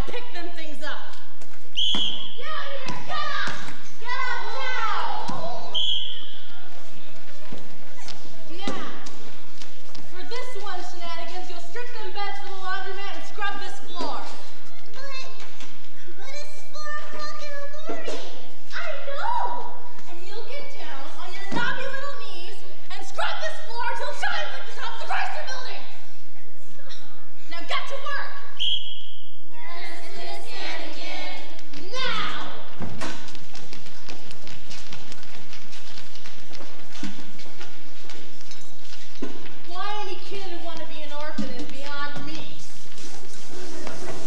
pick them things up. Get out here! Get up! Get up now! Now, for this one, Shenanigans, you'll strip them beds for the laundromat and scrub this floor. But it's 4 o'clock in the morning. I know! And you'll get down on your knobby little knees and scrub this floor till it shines like the top of the Chrysler Building. Now get to work. Yes, Miss Hannigan. Now! Why any kid would want to be an orphan is beyond me.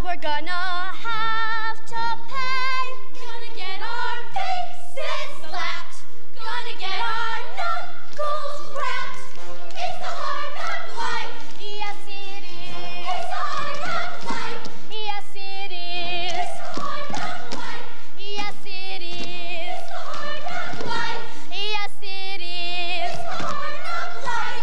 we're gonna have to pay. Gonna get our faces slapped. Gonna get our knuckles cracked. It's a hard knock life. Yes, it is. It's a hard knock life. Yes, it is. It's a hard knock life. Yes, it is. It's a hard knock life. Yes, it is. It's a hard knock life.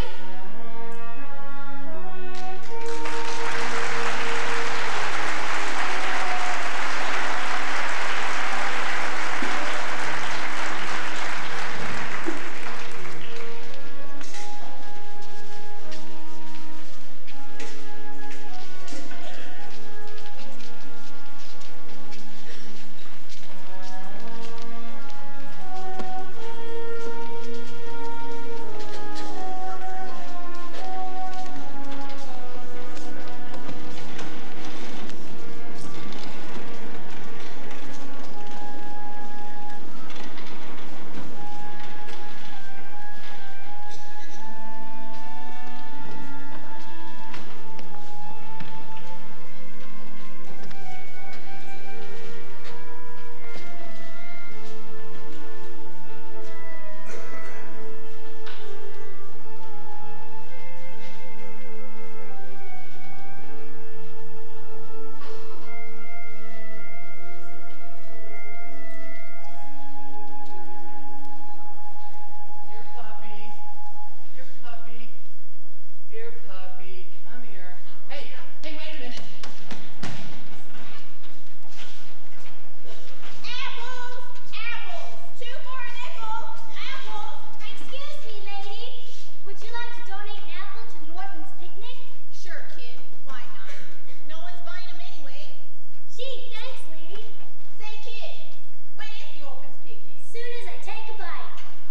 Here, puppy, come here. Hey, wait a minute. Apples! Apples! 2 for a nickel! Apples! Excuse me, lady. Would you like to donate an apple to the orphans' picnic? Sure, kid. Why not? No one's buying them anyway. Gee, thanks, lady. Say, kid, when is the orphans' picnic? Soon as I take a bite.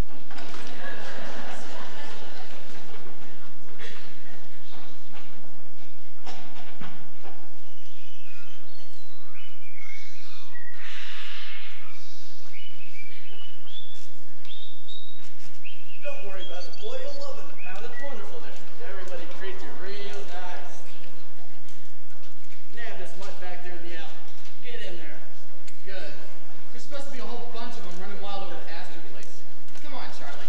Don't worry about it, boy. You'll love it. Now it's wonderful there. Everybody treats you real nice. Nab this mutt back there in the alley. Get in there. Good. There's supposed to be a whole bunch of them running wild over the Astor place. Come on, Charlie.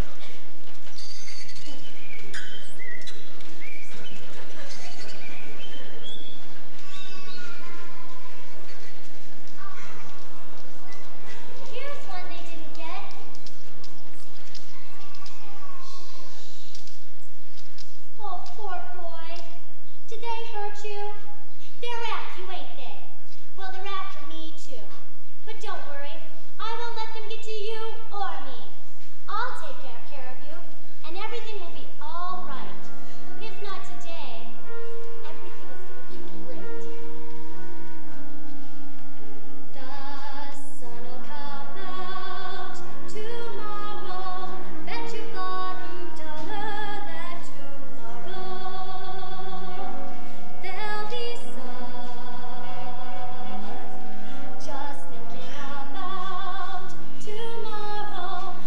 Here's one they didn't get. Oh, poor boy. Did they hurt you? They're after you, ain't they? Well, they're after me, too. But don't worry. I won't let them get to you or me. I'll take care of you, and everything will be all right. If not today, everything is going to be great. The sun'll come out tomorrow. Bet your bottom dollar that tomorrow there'll be sun. Just thinking about tomorrow.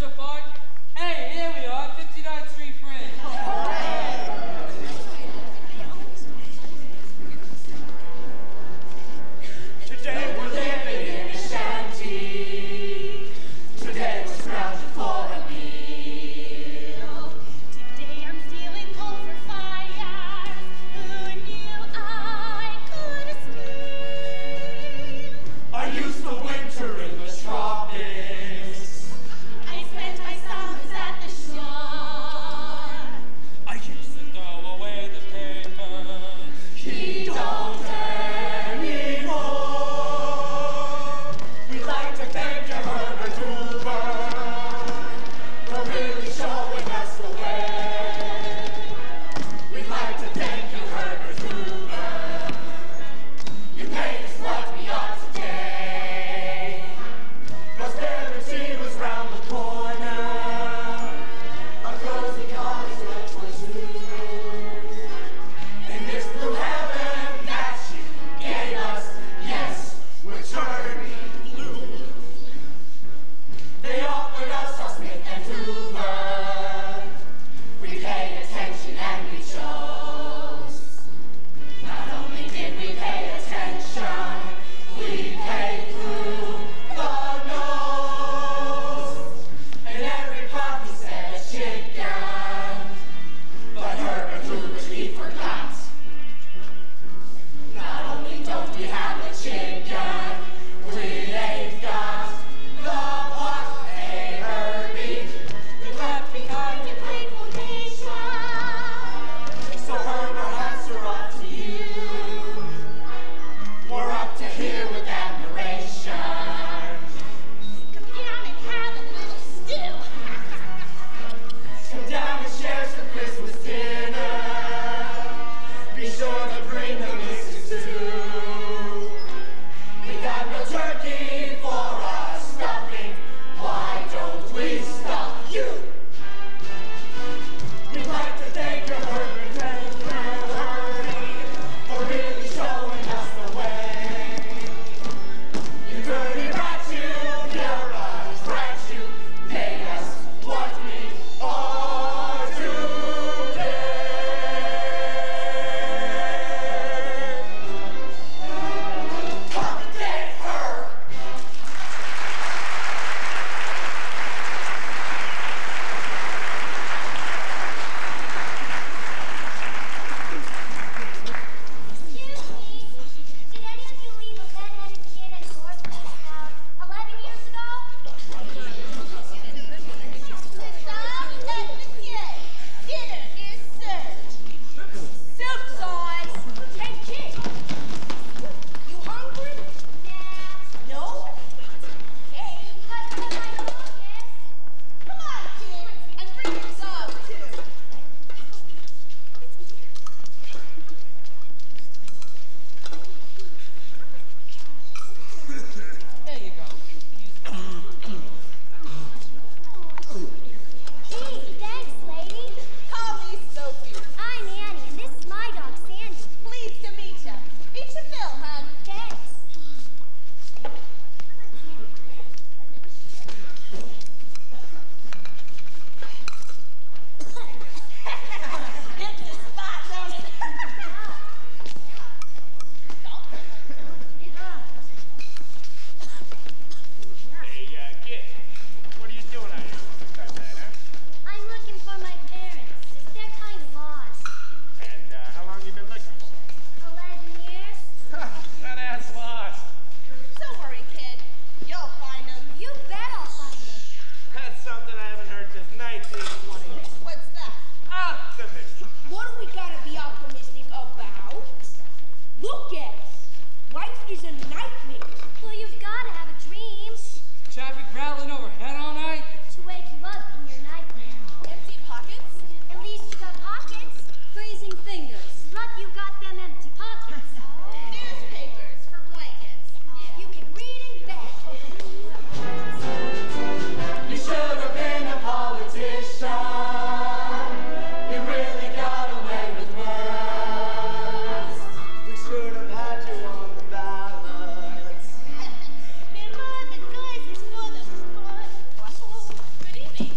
Central Park? Hey, here we are, 59th Street Fringe. Today we're living in a shanty. Today we're scrounging for a meal. Today I'm stealing coal for fires. Who knew I could escape? I used to winter in the tropics. I spent my summers at the shore. I used to throw away the papers. He don't anymore. We'd like to thank you, Herbert Hoover, for really showing us the way. We'd like to thank you, Herbert Hoover. You made us what we are today. Prosperity was round the corner. A cozy cottage built for two. In this blue heaven that you gave us, yes, we're turning blue. They offered us our Smith and Hoover. We paid attention and we chose. Not only did we pay attention, we paid through the nose. And every copy said a chicken, but Herbert Hoover he forgot. Not only don't we have a chicken, we ain't got the pot. Hey Herbie, we left behind a grateful nation. So Herbert, hats are off to you. We're up to here with admiration. Come down and have a little stew. Come down and share some Christmas dinner. Be sure to bring the missus too. We got no turkey for our stuffing. Why don't we stuff you? We'd like to thank you, Herbert and Herbie, for really showing us the way. You dirty rat, you, you're a brat, you made us what we are today. Come and get her. Excuse me. Did any of you leave a red-headed kid at your place about 11 years ago? Madame and Monsieur, dinner is served. Soup's on. Hey, kid. You hungry? Nah. No? Okay. But my dog is. Come on, kid. And bring your dog, too. There you go. Gee, thanks, lady. Call me Sophie. I'm Annie, and this is my dog, Sandy. Pleased to meet ya. Meet your Phil, hun. Thanks. It's a spot, don't it? Hey, kid, what are you doing out here all this time, man, huh? I'm looking for my parents. They're kind of lost. And how long you been looking for? 11 years? That ass lost. Don't worry, kid. You'll find him. You bet I'll find them. That's something I haven't heard since 1928. What's that? Optimist. What do we gotta be optimistic about? Look at us. Life is a nightmare. Well, you've got to have a dream Traffic rattling overhead all night. to wake you up in your nightmare. Empty pockets? At least you got pockets. Freezing fingers. Lucky you got them empty pockets. Newspapers for blankets. You can read in bed. You should have been a politician. You really got away with words. We should have had you on the ballots. They're more the guys is for the foot. Good evening.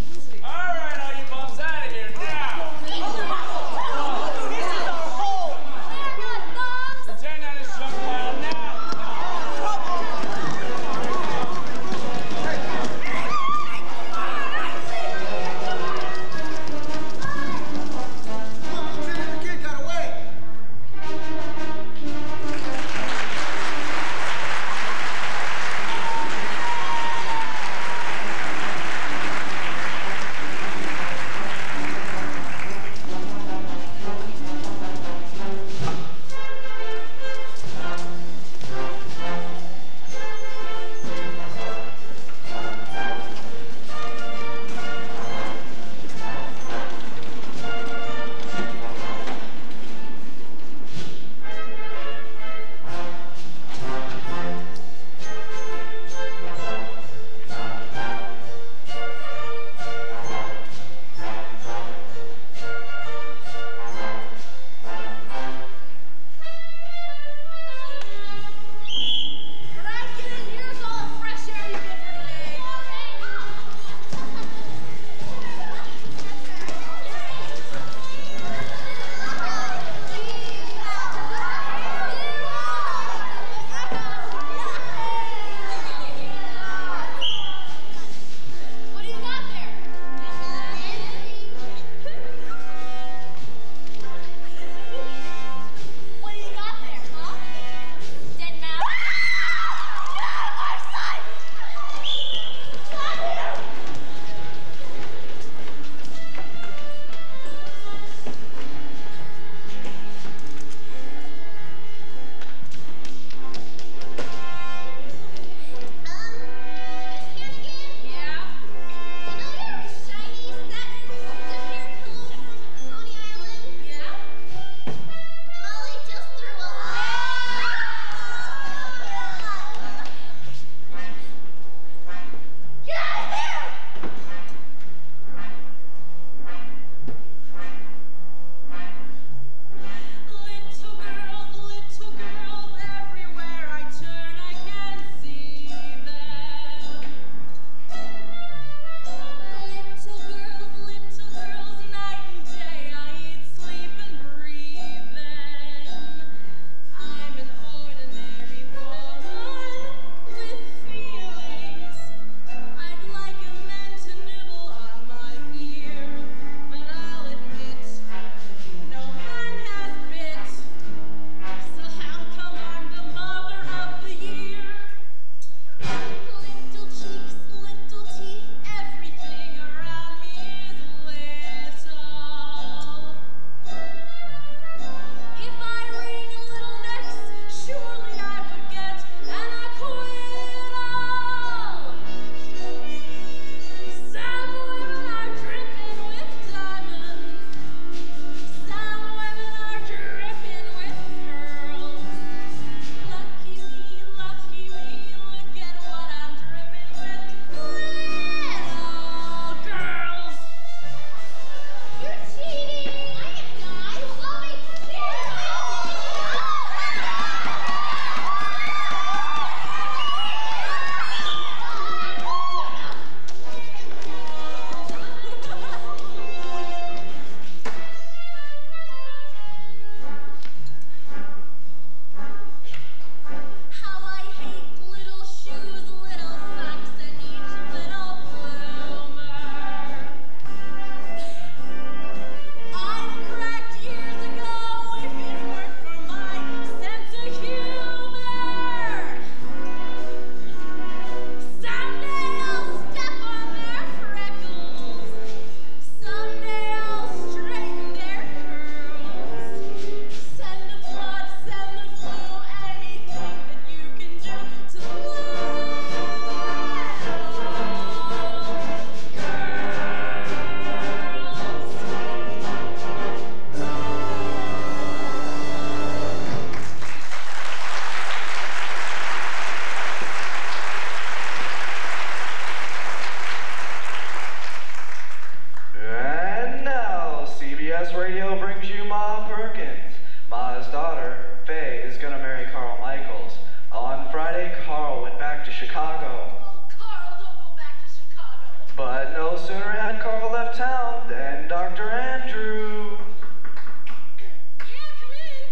way, Carl went back to Chicago. Oh, Carl, don't go back to Chicago. But no sooner had Carl left town than Dr. Andrew. Yeah, come in.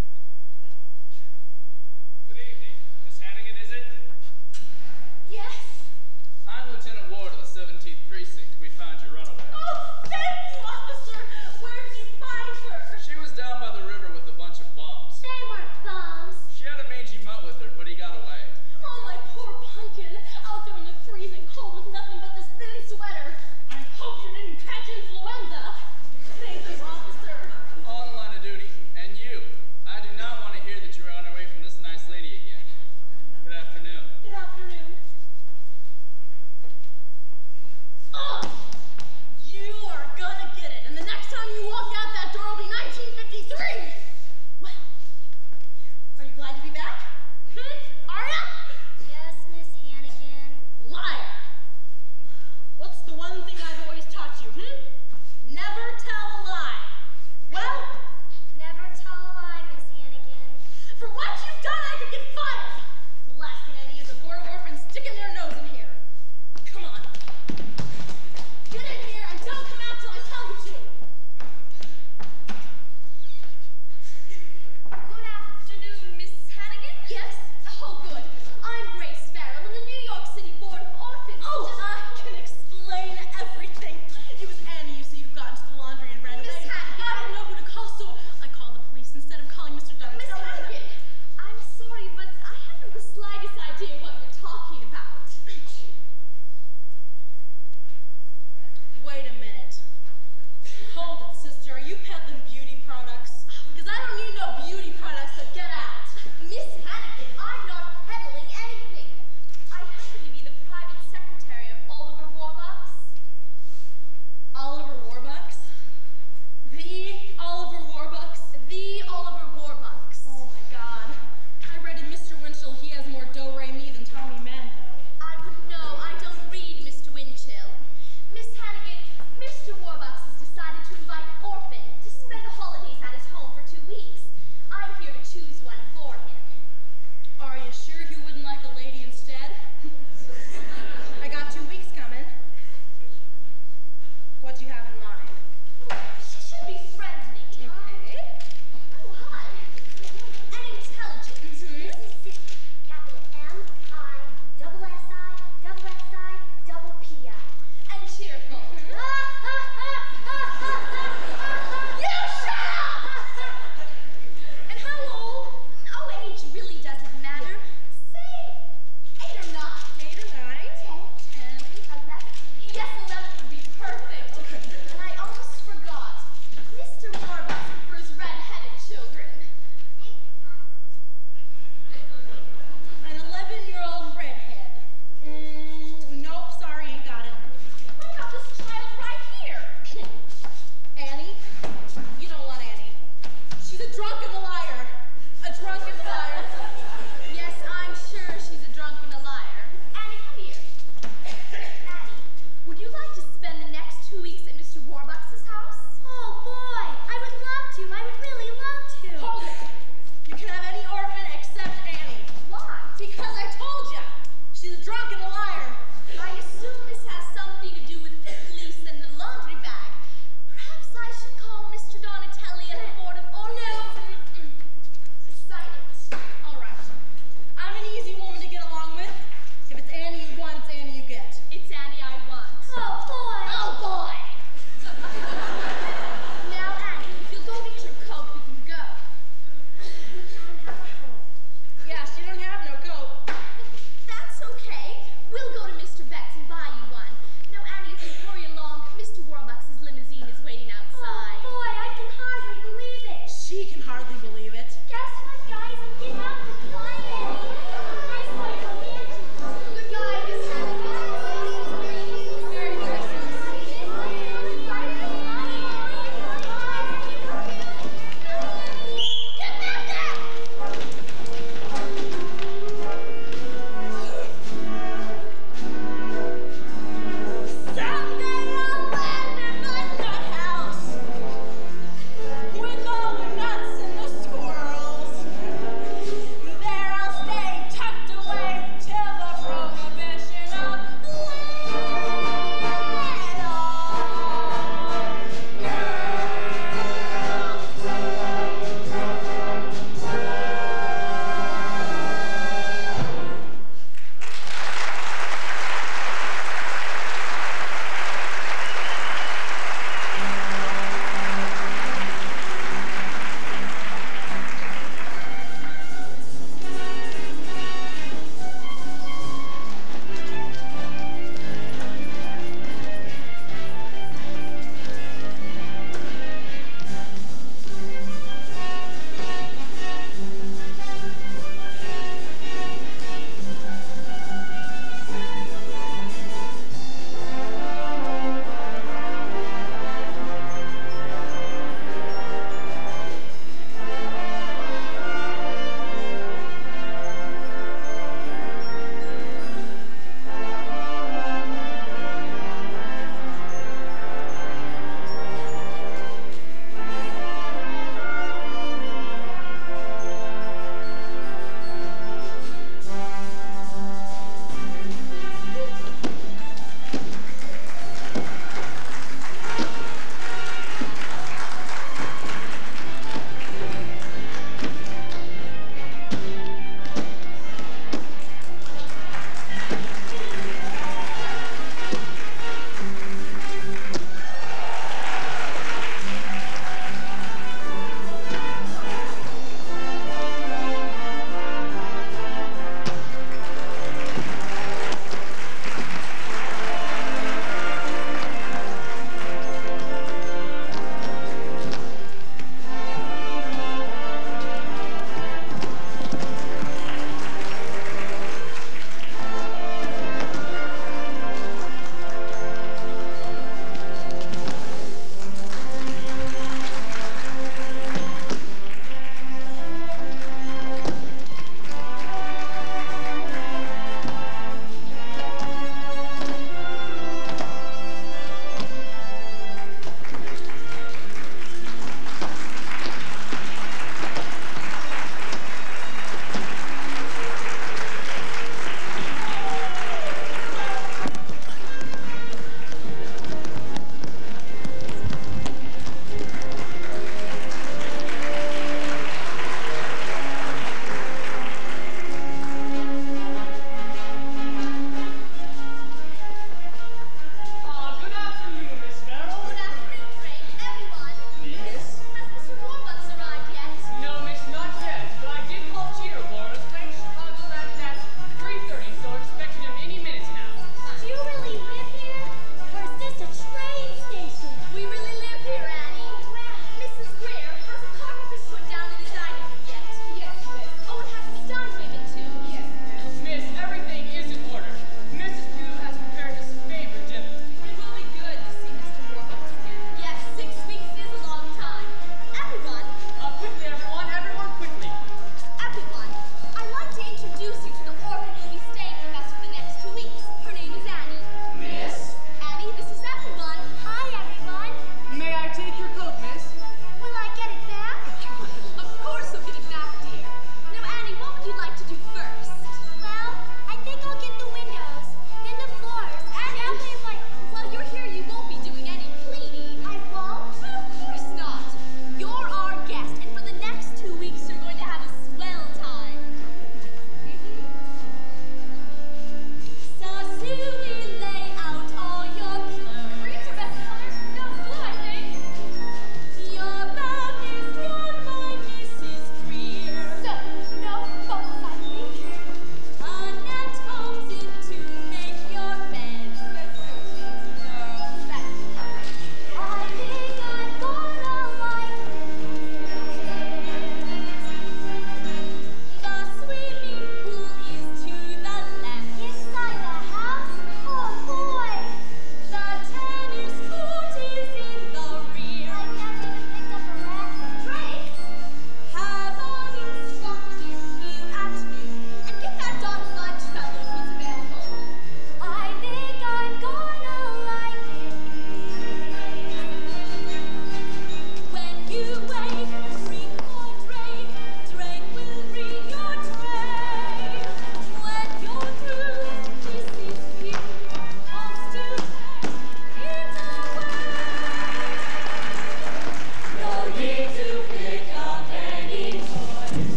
Good evening. Miss Hannigan, is it? Yes. I'm Lieutenant Ward of the 17th Precinct. We found your runaway. Oh, thank you, officer. Where did you find her? She was down by the river with a bunch of bums. They weren't bums. She had a mangy mutt with her, but he got away. Oh, my poor pumpkin. Out there in the freezing cold with nothing but this thin sweater. I hope you didn't catch influenza. Thank you, officer. On the line of duty. And you, I do not want to hear that you were on our way from this nice lady again. Good afternoon. Good afternoon. Oh, you are gonna get it. And the next time you walk out that door will be 1953. Well, are you glad to be back? Are ya? Yes, Miss Hannigan. Liar. What's the one thing I've always taught you, Never tell a lie. Well, Never tell a lie, Miss Hannigan. for what you've done, I could get fired. The last thing I need is a board of orphans sticking their nose in here. Come on. Get in here and don't come out till I tell you to. Good afternoon, Miss Hannigan. Yes? Oh, good. I'm Grace Farrell in the New York City Board of Orphans. Oh, I can explain everything. It was Annie, you see, who got into the laundry and ran away. Miss Hannigan. I didn't know who to call, so I called the police instead of calling Mr. Dunn. Miss Hannigan, I'm sorry, but I haven't the slightest idea what you're talking about. Wait a minute. Hold it, sister. Are you peddling beauty products? Because I don't need no beauty products, so get out. Miss Hannigan, I'm not peddling anything. I happen to be the private secretary of Oliver Warbucks. Oliver Warbucks? The Oliver Warbucks? The Oliver Warbucks. Oh my God. I read in Mr. Winchell he has more do-re-mi than Tommy Manville. I would know. I don't read Mr. Winchell. Miss Hannigan, Mr. Warbucks has decided to invite an orphan to spend the holidays at his home for 2 weeks. I'm here to choose one for him. Are you sure you wouldn't like a lady instead? I got 2 weeks coming. What do you have in mind? She should be friendly. Okay. Oh, hi. And intelligent. Mississippi. Capital M-I-S-S-I-P-I. And cheerful. You shut up! And how old? Oh, age really doesn't matter. Say 8 or 9. 8 or 9? 10, 11. Yes, 11 would be perfect. And I almost forgot. Mr. Warbucks prefers red-headed children. An 11-year-old redhead. Nope, sorry, ain't got it. What about this child right here? Annie? You don't want Annie. She's a drunk and a liar. A drunk and a liar. Yes, I'm sure she's a drunk and a liar. Annie, come here. Annie, would you like to spend the next 2 weeks at Mr. Warbucks' house? Oh, boy. I would love to. I would really love to. Hold it. You can have any orphan except Annie. Why? Because I told ya. She's a drunk and a liar. I assume this has something to do with the police and the laundry bag. Perhaps I should call Mr. Donatelli at the Board of... Oh, no. Sign it. All right. I'm an easy woman to get along with. If it's Annie you want, it's Annie you get. It's Annie I want. Oh, boy. Oh, boy. Now, Annie, if you'll go get your coat, we can go. Yeah, she don't have no coat. That's okay. We'll go to Mr. Betts and buy you one.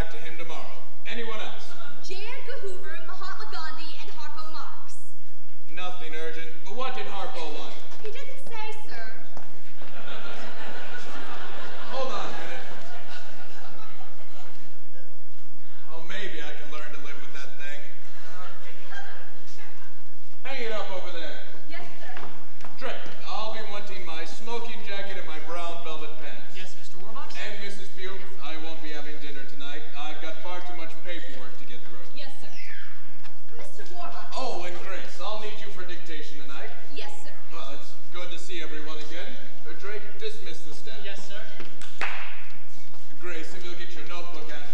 back to him tomorrow. Anyone else? J. Edgar Hoover, Mahatma Gandhi, and Harpo Marx. Nothing urgent. But what did Harpo want? He didn't say, sir. Hold on a minute. Oh, maybe I can learn to live with that thing. Hang it up over there. Yes, sir. Drake, I'll be wanting my smoking jacket and my brown velvet pants. Yes, Mr. Warbucks? And Mrs. Pugh, I won't be having dinner tonight. I've got far too much paperwork to get through. Yes, sir. Mr. Warbucks. Oh, and Grace, I'll need you for dictation tonight. Yes, sir. Well, it's good to see everyone again. Drake, dismiss the staff. Yes, sir. Grace, if you'll get your notebook and...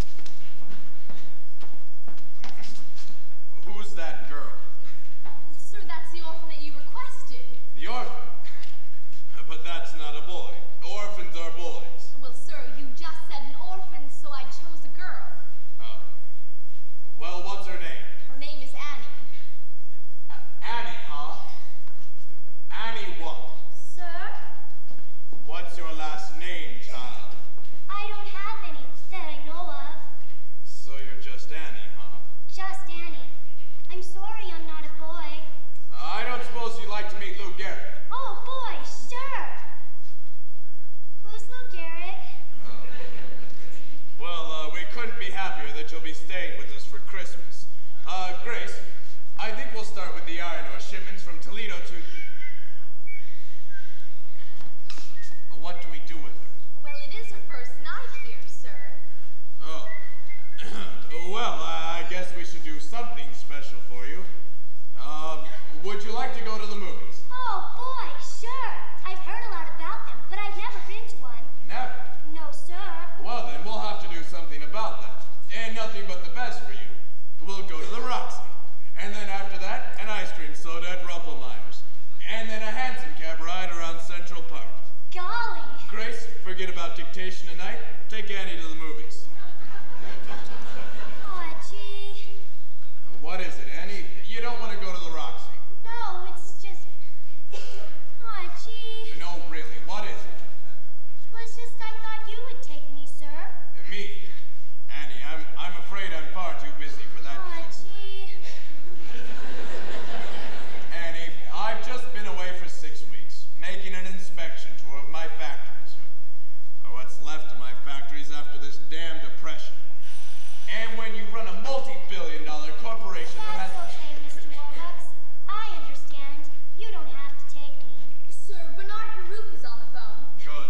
Who's that girl? Sir, that's the orphan that you requested. The orphan? But that's not a boy. Orphans are boys. Well, sir, you just said an orphan, so I chose a girl. Oh. Well, what's her name? Her name is Annie. Annie, huh? Annie what? Sir, What's your last name, child? I don't have any that I know of. So you're just Annie, huh? Just Annie. I'm sorry I'm not a boy. I don't suppose you'd like to meet Lou Garrett. Oh, boy, sure. Who's Lou Garrett? Well, we couldn't be happier that you'll be staying with us for Christmas. Grace, I think we'll start with the iron ore shipments from Toledo to... What do we do with her? Well, it is her first night here, sir. Oh. Well, I guess we should do something special for you. Would you like to go to the movies? Oh, boy, sure. I've heard a lot about them, but I've never been to one. Never. No, sir. Well, then we'll have to do something about that. And nothing but the best for you. We'll go to the Roxy. And then after that, an ice cream soda at Rumpelmeyer's. And then a hansom cab ride around Central Park. Golly. Grace, forget about dictation tonight. Take Annie to the movies. Aw, gee. What is it, Annie? You don't want to go to the Roxy. No, it's just... Aw, gee. No, really, what is it? Well, it's just I thought you would take me, sir. Me? Annie, I'm afraid I'm far too busy for that. Aw, gee. Annie, I've just been away for 6 weeks, making an inspection tour of my factories. Or what's left of my factories after this damn depression. And when you run a multi-billion-dollar corporation that has... That's okay, Mr. Warbucks. I understand. You don't have to take me. Sir, Bernard Baruch is on the phone. Good.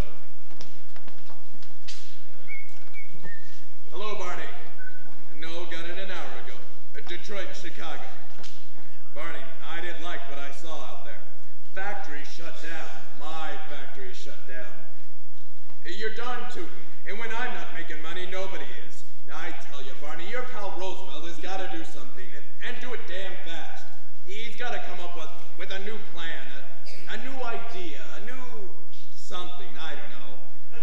Hello, Barney. No, got it an hour ago. Detroit and Chicago. Barney, I didn't like what I saw out there. Factory shut down. My factory shut down. You're darn tootin', and when I'm not making money, nobody is. I tell you, Barney, your pal Roosevelt has got to do something, and do it damn fast. He's got to come up with a new plan, a new idea, a new something, I don't know.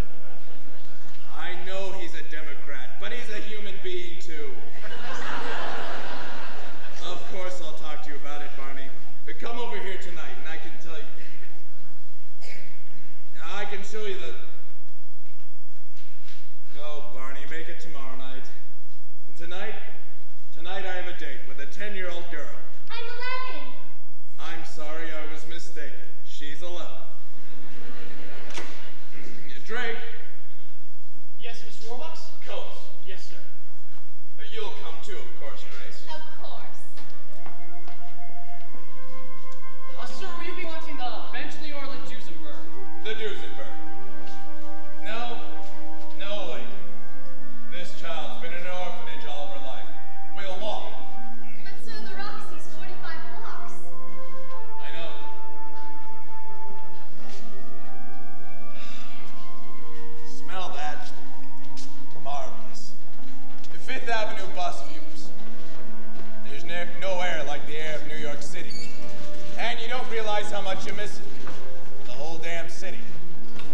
I know he's a Democrat, but he's a human being, too. Of course I'll talk to you about it, Barney. But come over here tonight, and I can tell you. I can show you the... Oh, Barney, make it tomorrow night. And tonight I have a date with a 10-year-old girl. I'm 11. I'm sorry, I was mistaken. She's 11. Drake. Yes, Mr. Warbucks? Coates. Yes, sir. You'll come too, of course, Grace. Of course. Sir, will you be wanting the Bentley or the Duesenberg? The Duesenberg. No, wait. This child's been in an orphanage all of her life. We'll walk. But sir, the Roxy's 45 blocks. I know. Smell that. Marvelous. The Fifth Avenue bus fumes. There's no air like the air of New York City. And you don't realize how much you miss it. The whole damn city.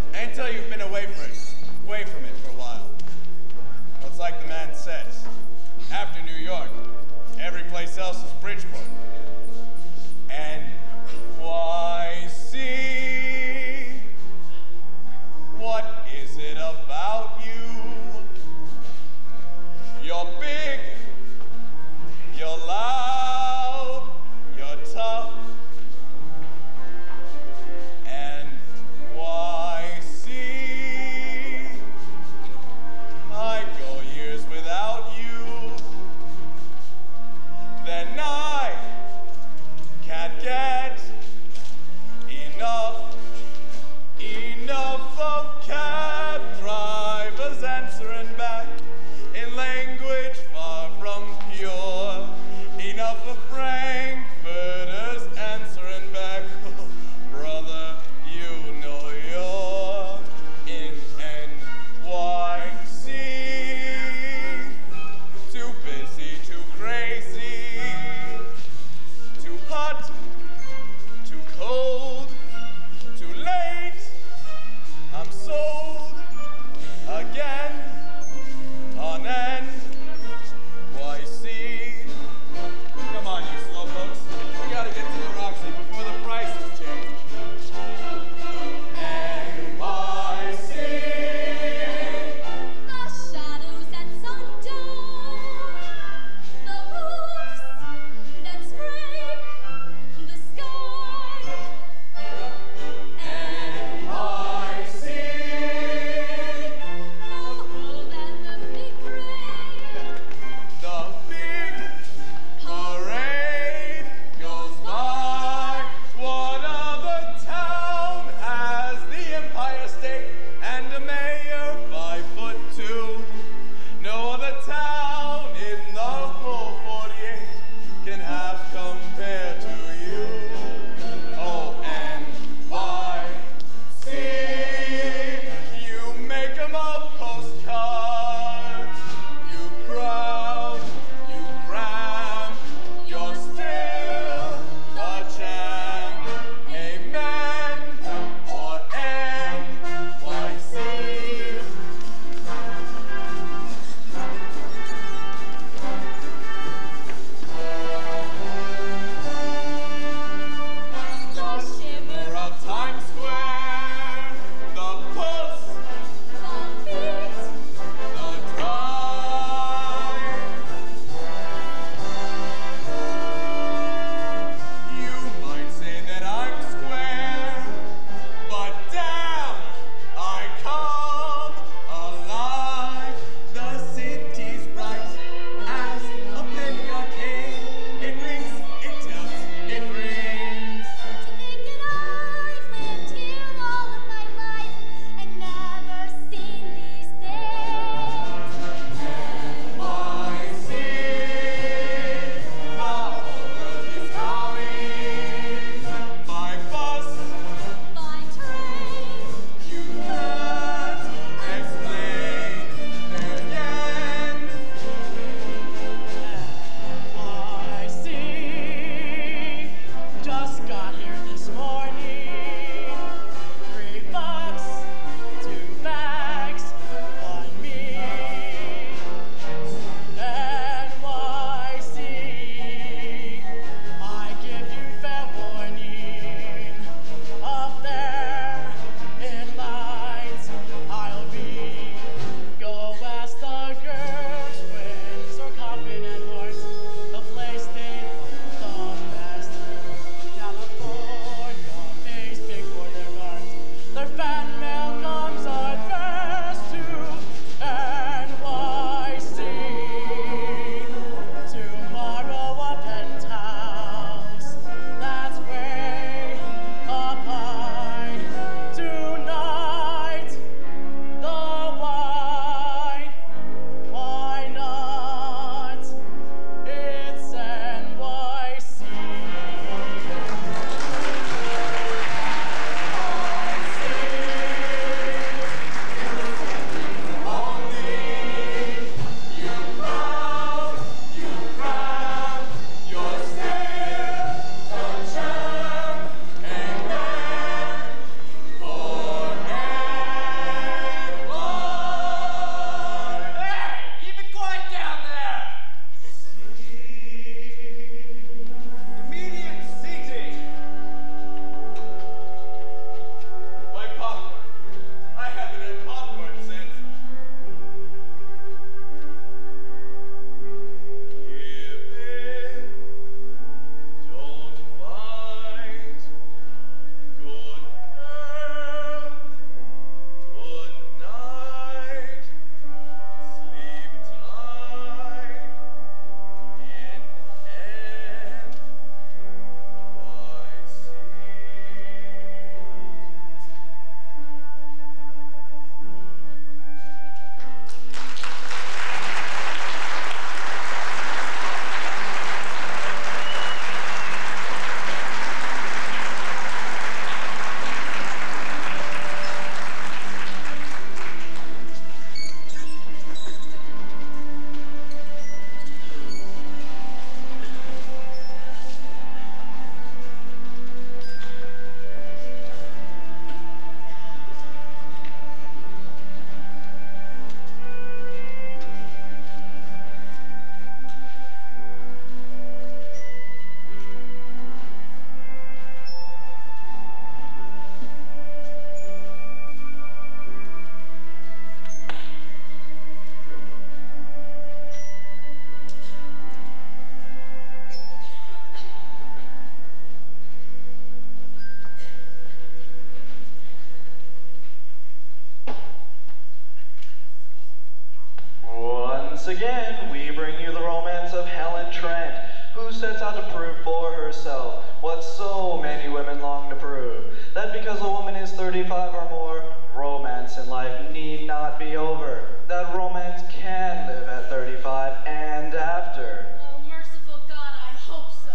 Once again, we bring you the romance of Helen Trent, who sets out to prove for herself what so many women long to prove, that because a woman is 35 or more, romance in life need not be over, that romance can live at 35 and after. Oh, merciful God, I hope so.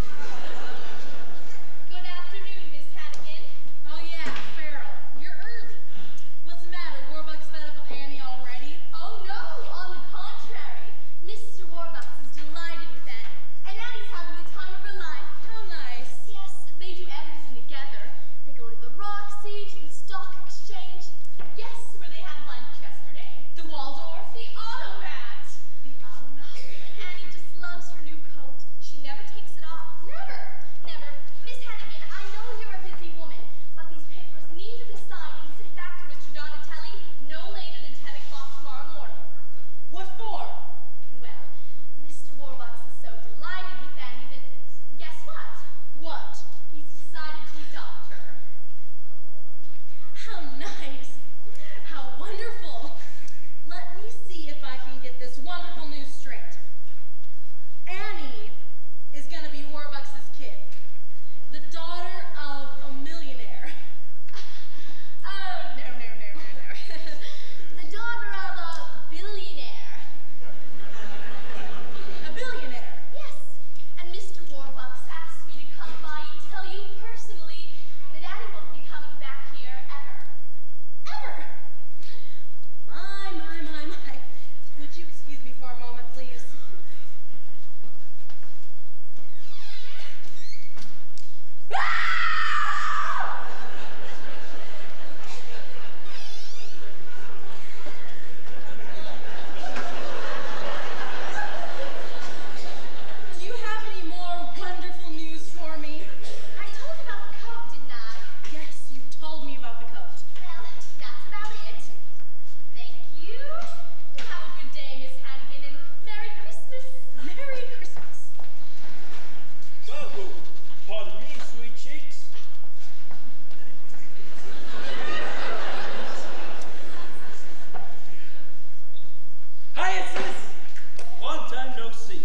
Good afternoon, Miss Hannigan. Oh yeah, Farrell, you're early. What's the matter? Warbucks fed up with Annie already? Oh no, on the contrary. Mr. Warbucks is delighted with Annie, and Annie's having the time of her life. How nice. Yes, they do everything together. They go to the Roxy, to the Stock Exchange. Guess where they had lunch yesterday? The Waldorf? The Automat. The Automat? Annie just loves her new coat. She never takes it off. Never. Never. Miss Hannigan, I know you're a busy woman, but these papers need to be signed and sent back to Mr. Donatelli no later than 10 o'clock tomorrow morning. What for? Well, Mr. Warbucks is so delighted with Annie that, guess what? What? He's decided to adopt her. How nice. How wonderful. Let me see if I can get this wonderful news straight. Annie is going to be Warbucks' kid. The daughter of a millionaire. Oh, no. The daughter of a billionaire. A billionaire. Yes, and Mr. Warbucks asked me to come by and tell you personally that Annie won't be coming back here ever. Ever. My. Would you excuse me for a moment, please? Do you have any more wonderful news for me? I told you about the coat, didn't I? Yes, you told me about the coat. Well, that's about it. Thank you. You have a good day, Miss Hannigan, and Merry Christmas. Merry Christmas. Well, pardon me, sweet cheeks. Hiya, sis. Long time no see.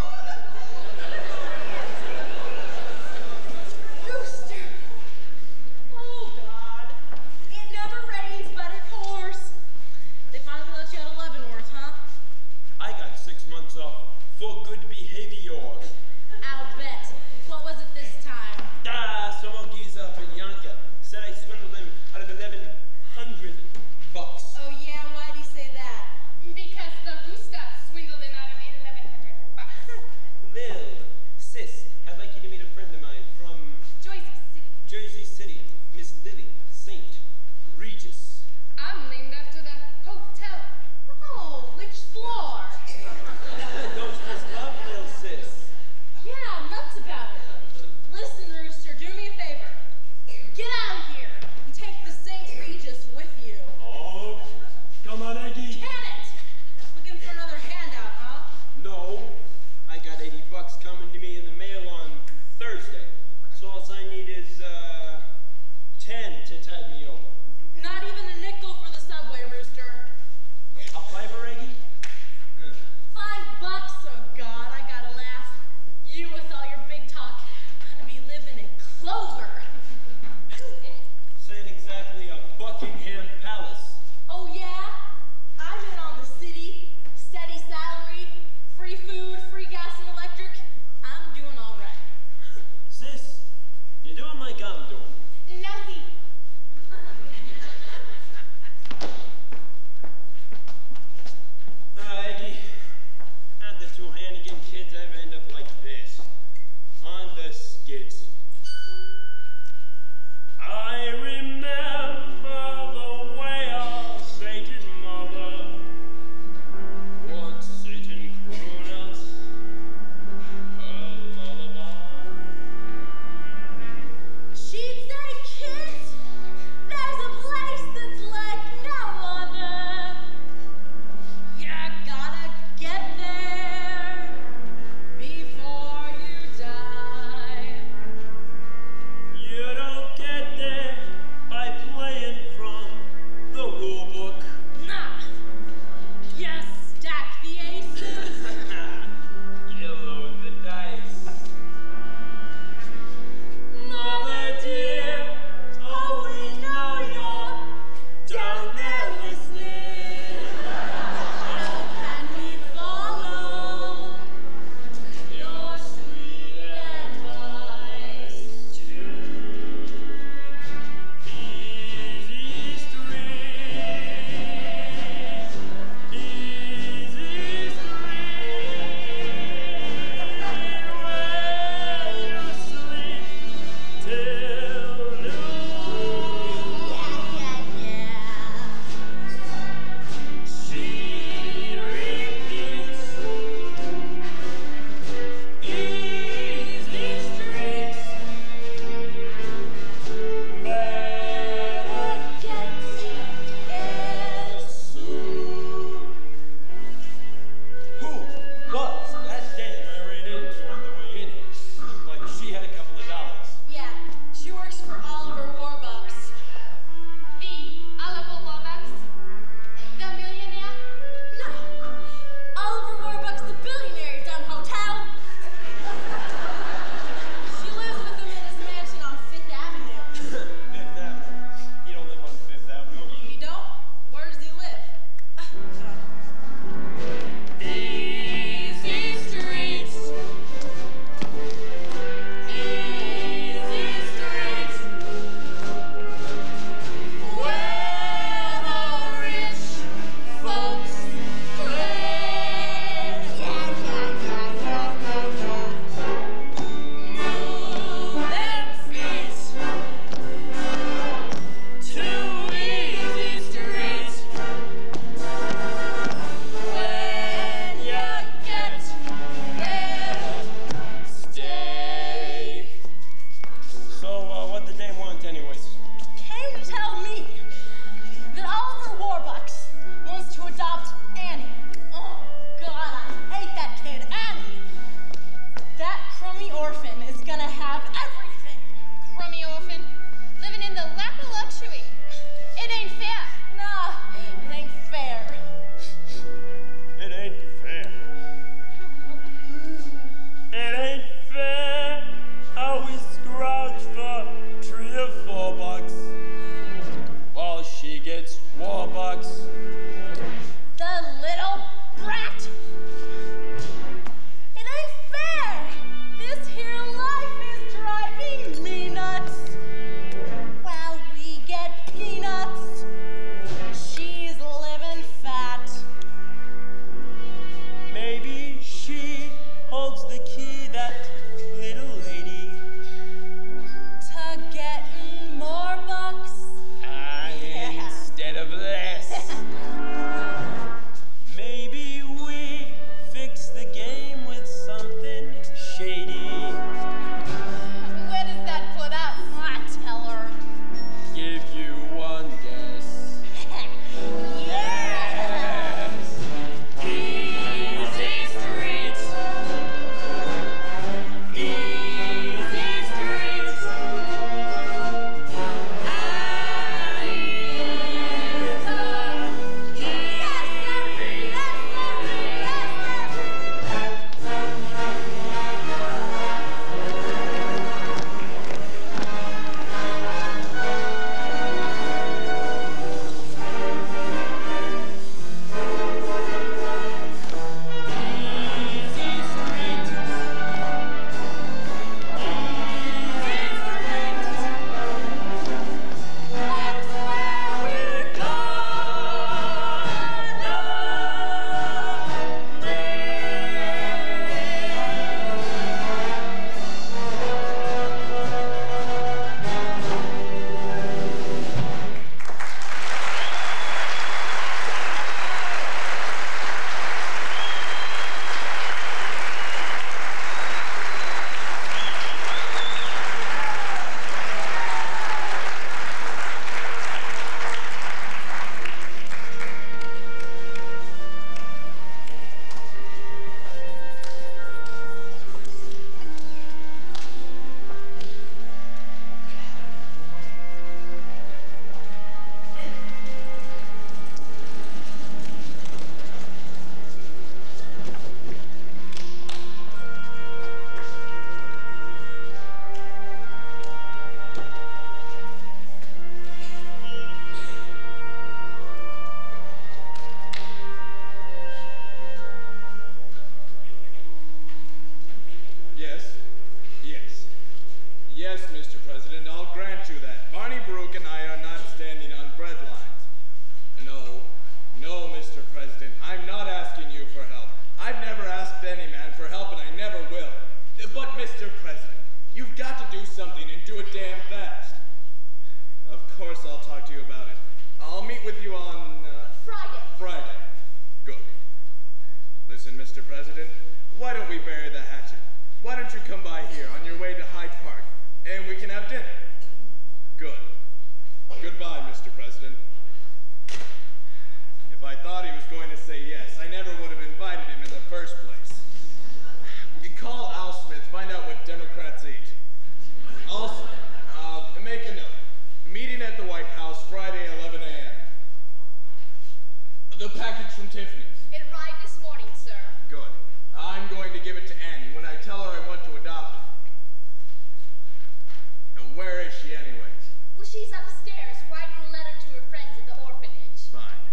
Rooster. Oh, God. It never rains but it pours. They finally let you out of Leavenworth, huh? I got 6 months off for good behavior. I'll bet. What was it this time? Some old geezer up in Yonka said I swindled him out of $1,100. Oh, yeah, why'd he say that? Because the rooster swindled him out of $1,100. Lil, sis, I'd like you to meet a friend of mine from Jersey City, Miss Lily St. Regis. I'm named after the hotel. Oh, which floor? Don't you just love Lil, sis? Yeah, nuts about it. Listen, Rooster, do me a favor. Get out of here and take the St. Regis with you. Oh, come on, Aggie. Can it? Looking for another handout, huh? No, I got $80 coming to me in the mail on Thursday. So all I need is 10 to tide me over. Not even a nickel for the subway, Rooster. A fiver, Aggie? $5? Oh, God, I gotta laugh. You with all your big talk, gonna be living in clover. Saying exactly a Buckingham Palace. Oh, yeah? I'm in on the city, steady salary, free food, free gas and electric. I'm doing all right. Sis, you're doing like I'm doing. Nosy. Aggie, add the 2 Hannigan kids ever end up like this. On the skids. I remember the way our Satan mother would sit and croon us gets Warbucks. The little brat! It ain't fair! This here life is driving me nuts. While we get peanuts, she's living fat. Maybe she holds the key, that little lady. To getting more bucks. Instead of this. Maybe we fix the game with something shady. Where does that put us? I tell her. Give you one guess. Yes! Easy street. Easy street. Yes. Yes. Yes, Mr. President, I'll grant you that. Barney Brooke and I are not standing on bread lines. No. No, Mr. President, I'm not asking you for help. I've never asked any man for help, and I never will. But, Mr. President, you've got to do something and do it damn fast. Of course I'll talk to you about it. I'll meet with you on, Friday. Good. Listen, Mr. President, why don't we bury the hatchet? Why don't you come by here on your way to Hyde Park, and we can have dinner? Good. Goodbye, Mr. President. If I thought he was going to say yes, I never would have invited him in the first place. You call Al Smith, find out what Democrats eat. Also, make a note. Meeting at the White House Friday, 11 a.m. The package from Tiffany's. It arrived this morning, sir. Good. I'm going to give it to Annie when I tell her I want to adopt her. And where is she anyways? Well, she's upstairs writing a letter to her friends at the orphanage. Fine.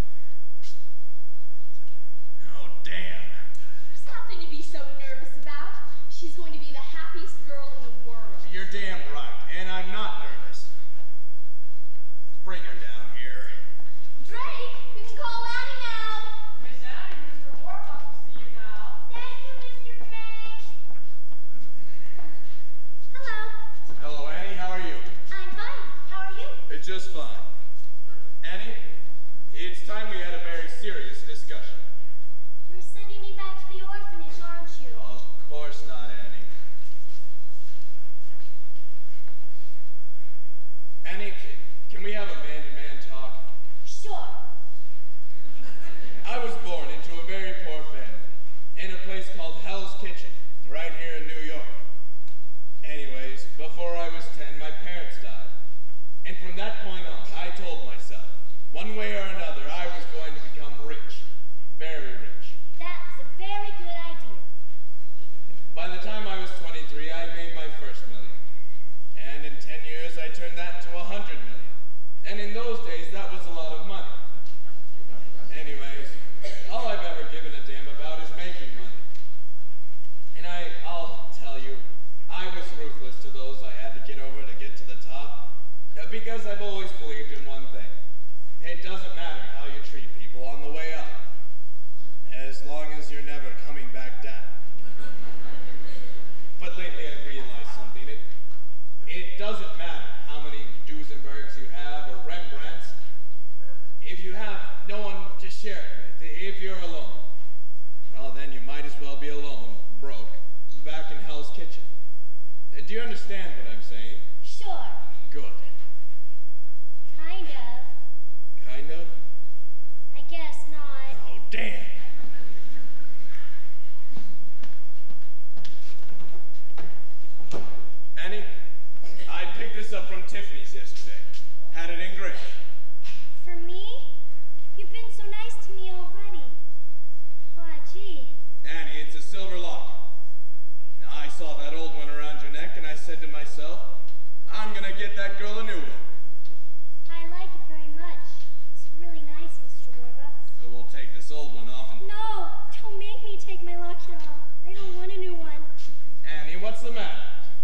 Oh, damn. There's nothing to be so nervous about. She's going to be the happiest girl in the world. You're damn right, and I'm not nervous. Bring her down here. Drake, you can call Annie now. Miss Annie, Mr. Warbucks will see you now. Thank you, Mr. Drake. Hello. Hello, Annie. How are you? I'm fine. How are you? It's just fine. Annie, it's time we had a very serious discussion. You're sending me back to the orphanage, aren't you? Of course not, Annie. Annie, can we have a man-to-man talk? Sure. I was born into a very poor family, in a place called Hell's Kitchen, right here in New York. Anyways, before I was 10, my parents died. And from that point on, I told myself, one way or another, I was going to become rich. Very rich. That was a very good idea. By the time I was 23, I made my first million. And in 10 years, I turned that into 100 million. And in those days, that was a lot of money. share of it, if you're alone. Well, then you might as well be alone, broke, back in Hell's Kitchen. Do you understand what I'm saying? Sure. Good. Kind of. Kind of? I guess not. Oh, damn. Annie, I picked this up from Tiffany's yesterday. Had it engraved. For me? You've been so nice to me already. Aw, gee. Annie, it's a silver locket. I saw that old one around your neck and I said to myself, I'm gonna get that girl a new one. I like it very much. It's really nice, Mr. Warbucks. So we'll take this old one off and... No, don't make me take my locket off. I don't want a new one. Annie, what's the matter?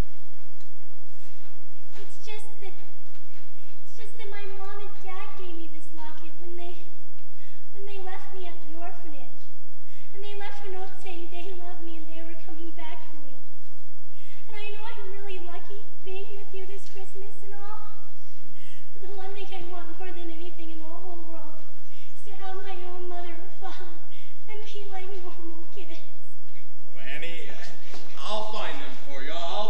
It's just that my mom and dad gave me this locket when they left me at the orphanage. And they left a note saying they loved me and they were coming back for me. And I know I'm really lucky being with you this Christmas and all. But the one thing I want more than anything in the whole world is to have my own mother or father and be like normal kids. Oh, Annie, I'll find them for you. I'll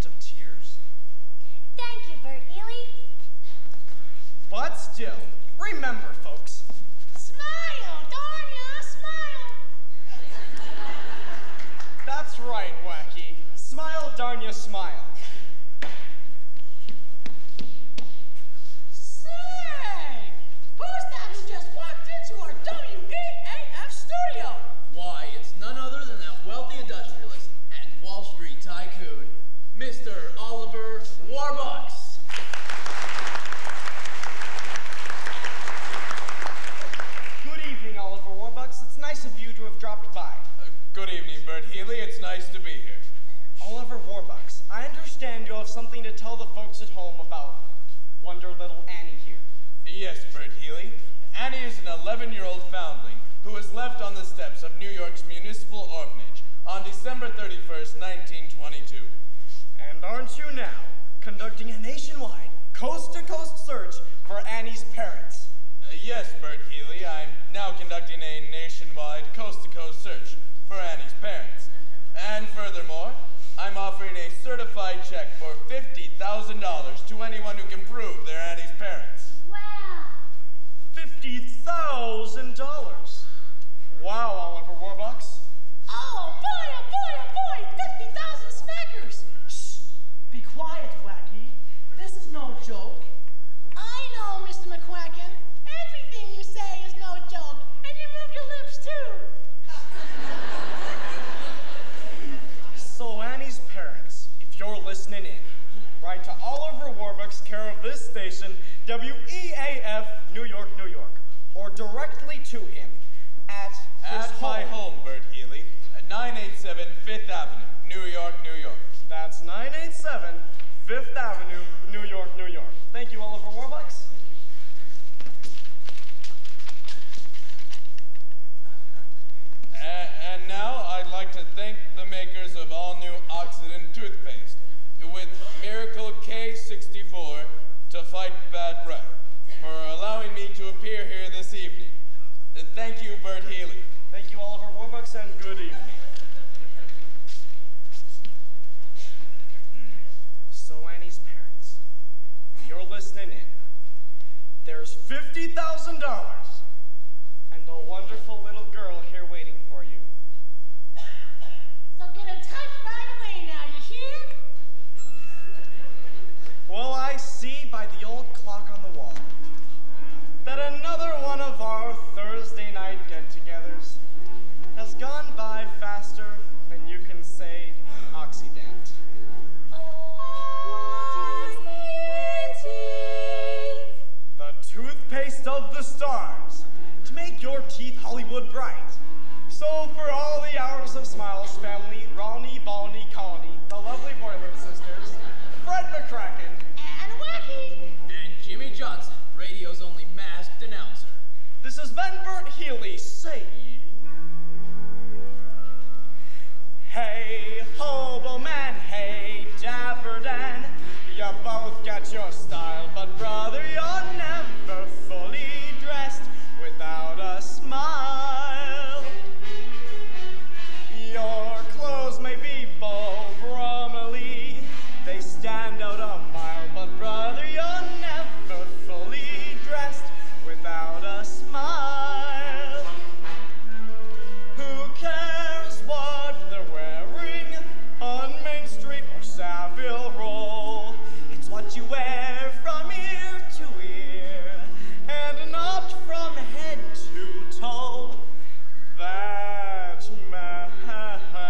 moment of tears. Thank you, Bert Healy. But still, remember, folks. Smile, darn ya, smile. That's right, Wacky. Smile, darn ya, smile. Say, who's that who just walked into our WEAF studio? Why, it's none other than that wealthy industrialist and Wall Street tycoon, Mr. Oliver Warbucks. Good evening, Oliver Warbucks. It's nice of you to have dropped by. Good evening, Bert Healy. It's nice to be here. Oliver Warbucks, I understand you have something to tell the folks at home about Wonder Little Annie here. Yes, Bert Healy. Annie is an 11-year-old foundling who was left on the steps of New York's Municipal Orphanage on December 31st, 1922. And aren't you now conducting a nationwide, coast-to-coast search for Annie's parents? Yes, Bert Healy. I'm now conducting a nationwide, coast-to-coast search for Annie's parents. And furthermore, I'm offering a certified check for $50,000 to anyone who can prove they're Annie's parents. Wow. $50,000. Wow, Oliver Warbucks. Oh boy, 50,000 smackers. Shh! Be quiet, Wacky. This is no joke. I know, Mr. McQuacken. Everything you say is no joke, and you move your lips too. So Annie's parents, if you're listening in, write to Oliver Warbucks, care of this station, WEAF, New York, New York, or directly to him at his my home, Bert Healy, at 987 Fifth Avenue, New York, New York. That's 987 Fifth Avenue, New York, New York. Thank you, Oliver Warbucks. And now I'd like to thank the makers of all new Oxidant toothpaste with Miracle K64 to fight bad breath for allowing me to appear here this evening. Thank you, Bert Healy. Thank you, Oliver Warbucks, and good evening. So Annie's parents, you're listening in. There's $50,000 and a wonderful little girl here waiting for you. So get in touch right away now, you hear? Well, I see by the old clock on the wall that another one of our Thursday night get-togethers has gone by faster than you can say Oxidant. The toothpaste of the stars to make your teeth Hollywood bright. So for all the hours of Smiles family, Ronnie, Balney, Colony, the lovely Boylan sisters, Fred McCracken, And Wacky. And Jimmy Johnson, radio's only masked announcer. this has been Bert Healy saying, hey, hobo man, hey, dapper Dan, you both got your style, but brother, you're never fully dressed without a smile. Your clothes may be bold, brumily, they stand out a mile, but brother, you're never fully dressed without a smile. Who cares what they're wearing on Main Street or Savile Row? It's what you wear from ear to ear and not from head to toe that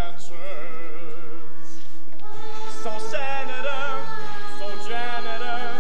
matters. So senator, so janitor,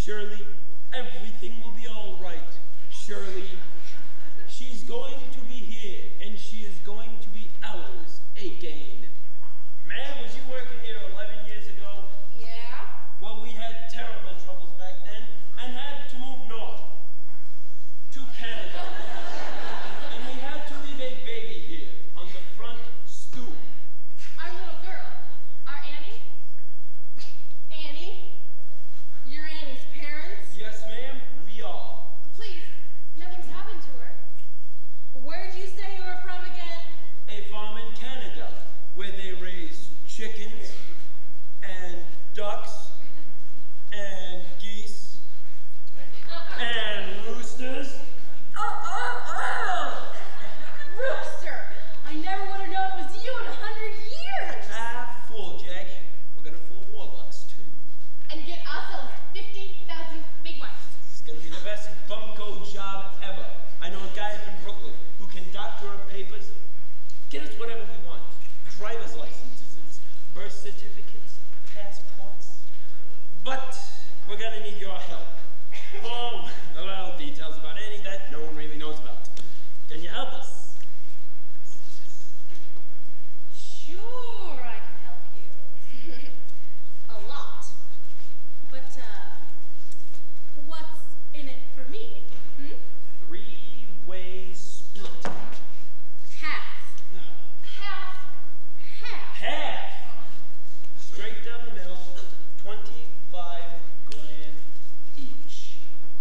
Surely everything will be all right. Surely she's going to be here, and she is going to be ours again. Ma'am, was you working here 11 years ago? Yeah? Well, we had terrible troubles back then and had to move north to Canada. And we had to leave a baby here on the front stoop. Our little girl. Our Annie? Annie? You're Annie's parents? Yes, ma'am, we are. Please, nothing's happened to her. Where'd you say you were from again? A farm in Canada where they raise chickens and ducks and geese and roosters. Rooster! I never would have known it was you in 100 years! Ah, fool, Jackie. We're gonna fool warlocks too. And get ourselves 50,000 big ones. It's gonna be the best bunko job ever. I know a guy up in Brooklyn who can doctor up papers, get us whatever we want. Driver's licenses, birth certificates, passports. But we're gonna need your help. Oh, well, details about any that no one really knows about. Can you help us? Sure, I can help you. A lot. But, what's in it for me? Hmm? Three-way split. Half. Half. Half. Half. Straight down the middle, 25 grand each.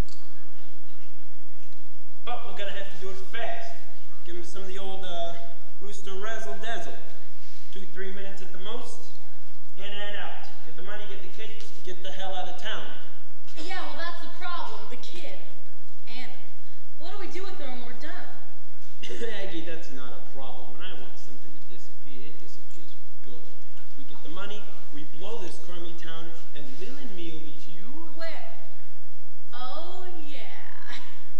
But we're gonna have to do it fast. Give him some of the old rooster razzle dazzle. 2-3 minutes at the most, in and out. Get the money, get the kid, get the hell out of town. Yeah, well, that's the problem. The kid. Annie. What do we do with her when we're done? Aggie, that's not a problem. When I want something to disappear, it disappears good. We get the money, we blow this crummy town, and Lil and me will meet you. Where? Oh, yeah.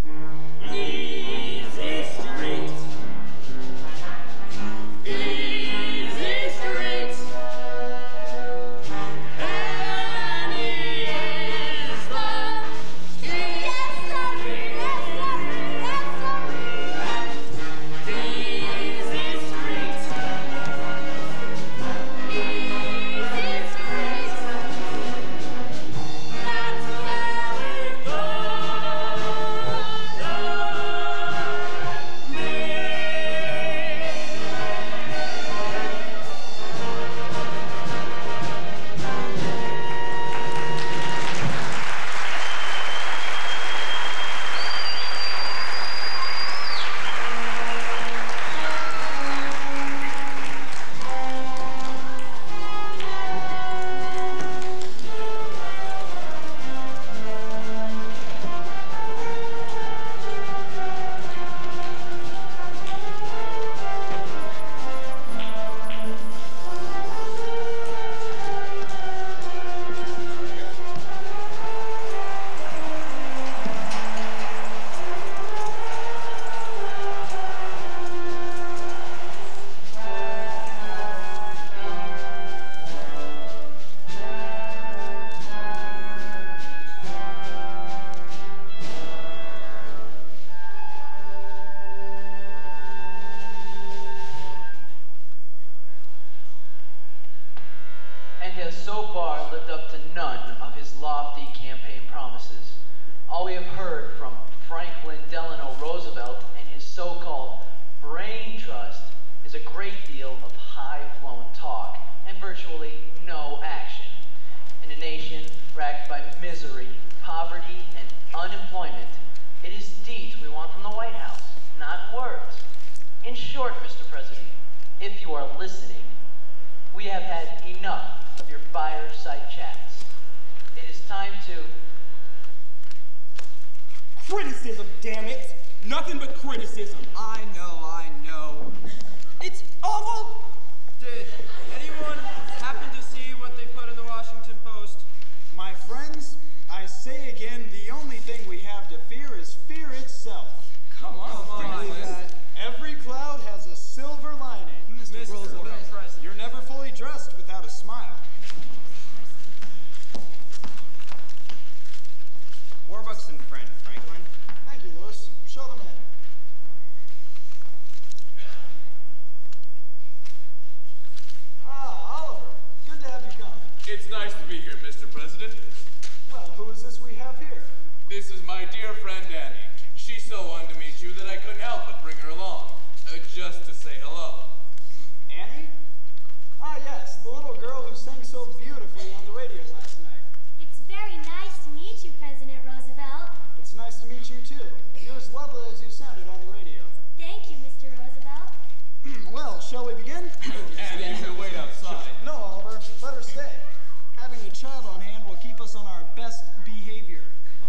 Easy Street. Easy Street. Annie is the Yes, sorry, yes, sorry, yes, sorry. Easy Street. Easy Street. That's where we go. And has so far lived up to none of his lofty campaign promises. All we have heard from Franklin Delano Roosevelt and his so-called brain trust is a great deal of high-flown talk and virtually no action. In a nation racked by misery, poverty, and unemployment, it is deeds we want from the White House, not words. In short, Mr. President, if you are listening, we have had enough of your fireside chats. It is time to... Criticism, damn it! Nothing but criticism. I know. It's awful! Did anyone happen to see what they put in the Washington Post? My friends, I say again, the only thing we have to fear is fear itself. Come on, Every cloud has a silver lining. Mr. Roosevelt. You're never fully dressed without a smile. nice to be here, Mr. President. Well, who is this we have here? This is my dear friend Annie. She so wanted to meet you that I couldn't help but bring her along, just to say hello. Annie? Ah, yes, the little girl who sang so beautifully on the radio last night. It's very nice to meet you, President Roosevelt. It's nice to meet you, too. You're as lovely as you sounded on the radio. Thank you, Mr. Roosevelt. Well, shall we begin? Annie, you can wait outside. No, Oliver, let her stay. Having a child on hand will keep us on our best behavior.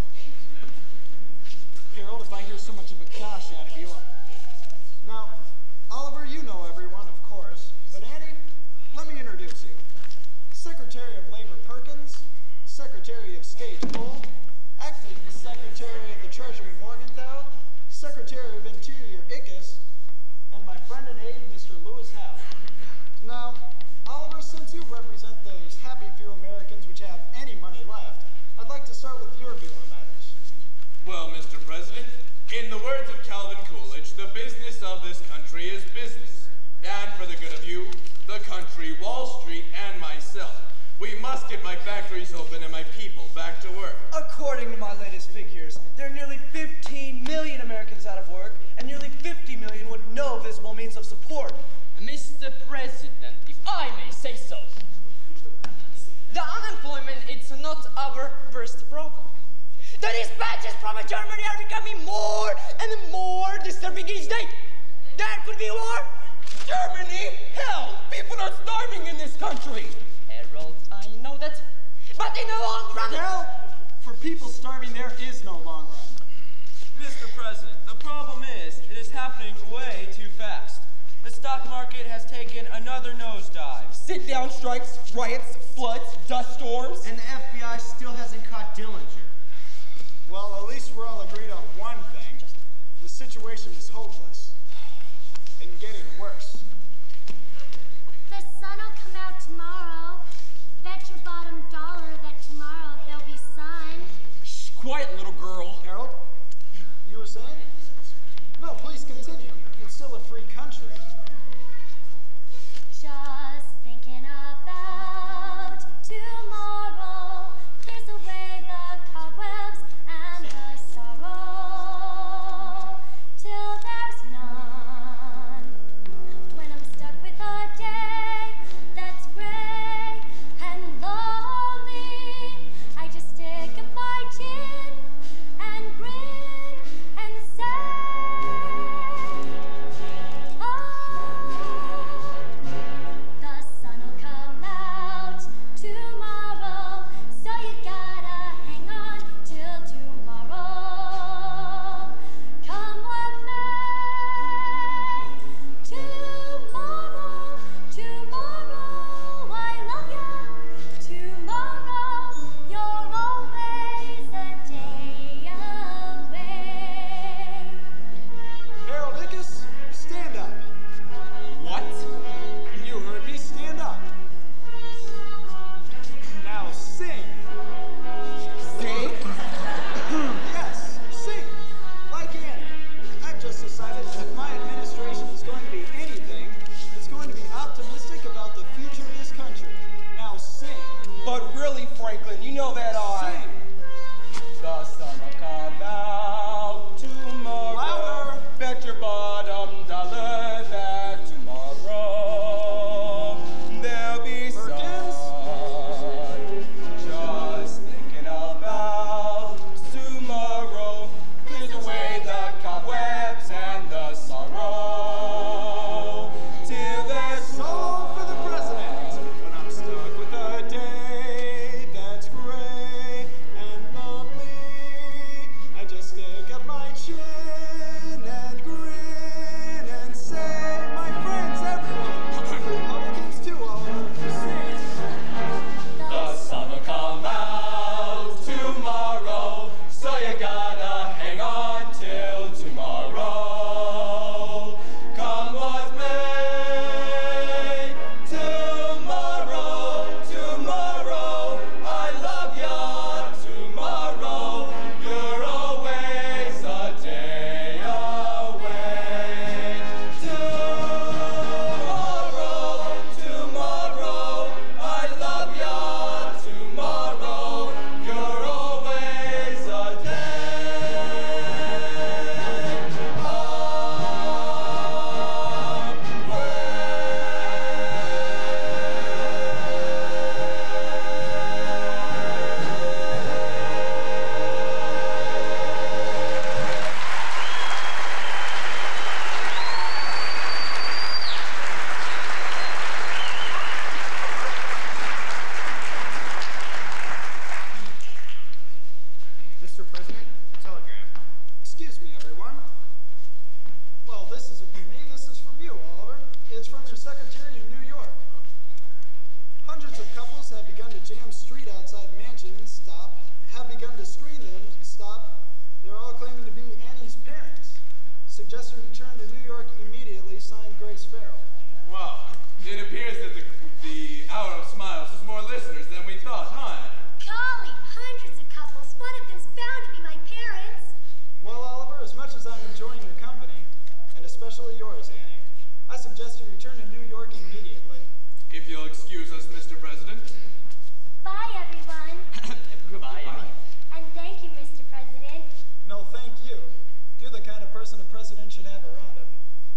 Harold, if I hear so much of a gosh out of you. Now, Oliver, you know everyone, of course, but Annie, let me introduce you. Secretary of Labor Perkins, Secretary of State Cole, Acting Secretary of the Treasury Morgenthau, Secretary of Interior Ickes, and my friend and aide, Mr. Lewis Howe. Now, Oliver, since you represent those happy few Americans which have any money left, I'd like to start with your view on matters. Well, Mr. President, in the words of Calvin Coolidge, the business of this country is business. And for the good of you, the country, Wall Street, and myself, we must get my factories open and my people back to work. According to my latest figures, there are nearly 15 million Americans out of work, and nearly 50 million with no visible means of support. Mr. President, if I may say so, the unemployment is not our worst problem. The dispatches from Germany are becoming more and more disturbing each day. There could be war. Germany? Hell, people are starving in this country. Harold, I know that. But in the long run... Well, for people starving, there is no long run. Mr. President, the problem is, it is happening way too fast. The stock market has taken another nosedive. Sit-down strikes, riots, floods, dust storms. And the FBI still hasn't caught Dillinger. Well, at least we're all agreed on one thing. The situation is hopeless and getting worse. The sun will come out tomorrow. Bet your bottom dollar that tomorrow there'll be sun. Shh, quiet, little girl. Harold, you were saying? No, please continue. It's still a free country. Just thinking about tomorrow. Clears away the cobwebs and the sorrow till there's none. When I'm stuck with a day that's gray and lonely, I just stick up my chin and grin and say, oh, the sun will come out tomorrow, so you gotta hang on till tomorrow. Come what may, tomorrow, tomorrow, I love you. Tomorrow, you're always a day away. Harold Ickes, stand up. What? You heard me, stand up. Now sing. Sing? Yes, sing. Like Annie. I've just decided that if my administration is going to be anything, it's going to be optimistic about the future of this country. Now sing. But really, Franklin, you know that Sing. The sun will come out tomorrow. Louder. Bet your bottom dollar that tomorrow there'll be Perkins. sun. Just thinking about tomorrow clears away the cobwebs and the sorrow till there's Solo for the president. When I'm stuck with a day that's gray kind of person a president should have around him.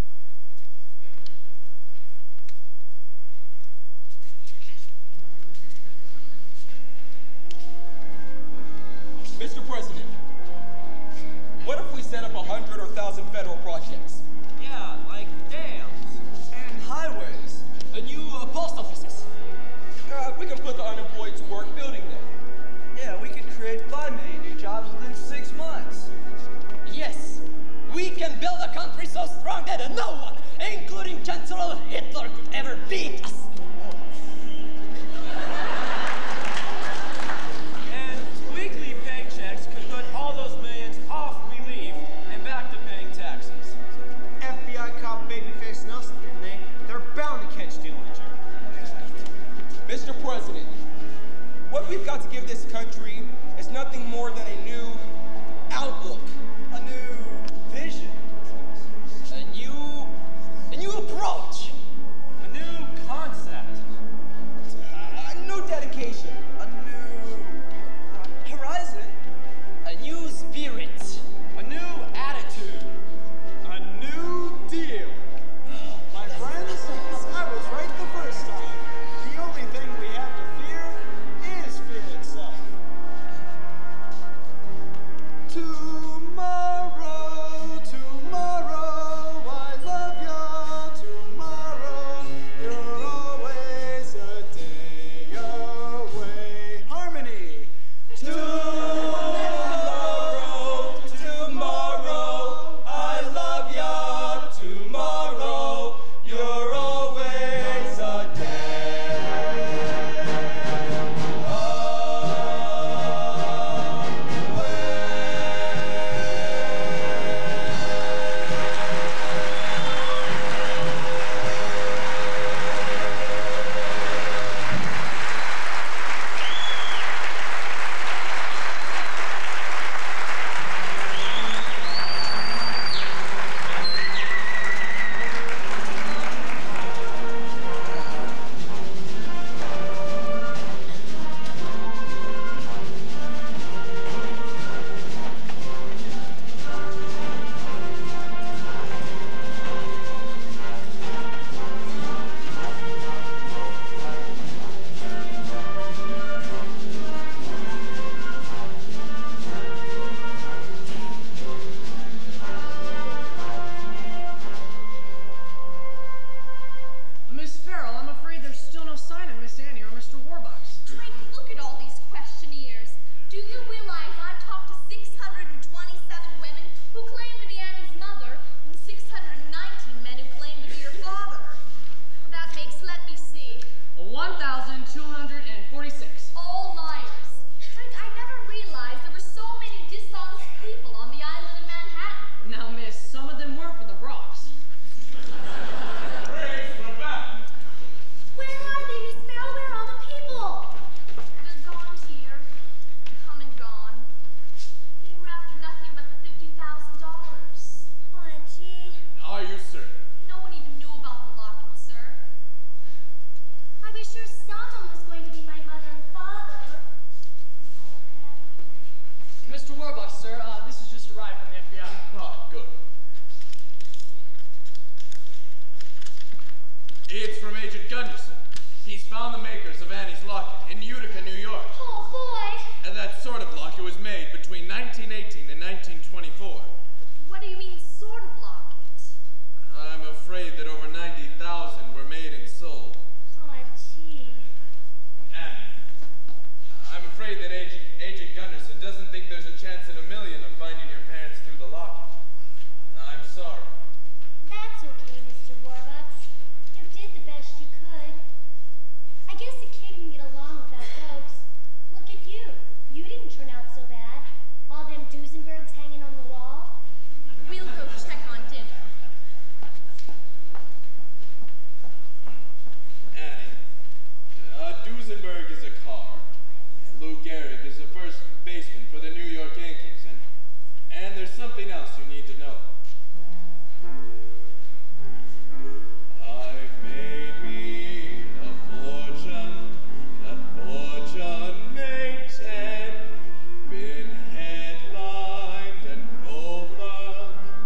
Mr. President, what if we set up 100 or 1,000 federal projects? Yeah, like dams. And highways. And new post offices. We can put the unemployed to work building them. Yeah, we could create 5 million new jobs within 6 months. Yes, we can build a country so strong that no one, including Chancellor Hitler, could ever beat us. And weekly paychecks could put all those millions off relief and back to paying taxes. FBI caught babyface Nelson, didn't they? They're bound to catch Dillinger. Mr. President, what we've got to give this country is nothing more than a new outlook. A new vision. A new approach. A new concept. A new dedication. A new horizon. A new spirit. A new attitude. A new deal. My friends, I was right the first time. The only thing we have to fear is fear itself. Tomorrow, tomorrow, I love ya. Tomorrow, you're always a day away. Harmony. Tomorrow, tomorrow, I love ya. Tomorrow, you're always a day Miss Farrell, I'm afraid there's still no sign of Miss Annie or Mr. Warbucks. Drake, look at all these questionnaires. Do you realize I've talked to 627 women who claim to be Annie's mother and 619 men who claim to be your father? That makes, let me see, 1,246. all liars. Drake, I never realized there were so many dishonest people on the island of Manhattan. Now, miss, some of them were for the Bronx. Grace, we're back. Where are they, Miss Farrell? Where are all the people? They're gone, dear. Come and gone. They were after nothing but the $50,000. Oh, gee. Are you certain? No one even knew about the locket, sir. I was sure someone was going to be my mother and father. Mr. Warbucks, sir, this has just arrived from the FBI. Ah, good. It's from Agent Gunderson. He's found the makers of Annie's locket in Utica, New York. Oh, boy. And that sort of locket was made between 1918 and 1924. What do you mean, sort of locket? I'm afraid that over 90,000 were made and sold. Oh, gee. Annie, I'm afraid that Agent Gunderson doesn't think there's a chance in a million of finding your parents through the locket. I'm sorry. That's okay, Mr. Warbucks. You did the best you could. I guess a kid can get along without folks. Look at you. You didn't turn out so bad. All them Duesenbergs hanging on the wall. We'll go check on dinner. Annie, Duesenberg is a car, and Lou Gehrig is the first baseman for the New York Yankees, and there's something else you need to know. I've made me a fortune, that fortune made 10, been headlined and profiled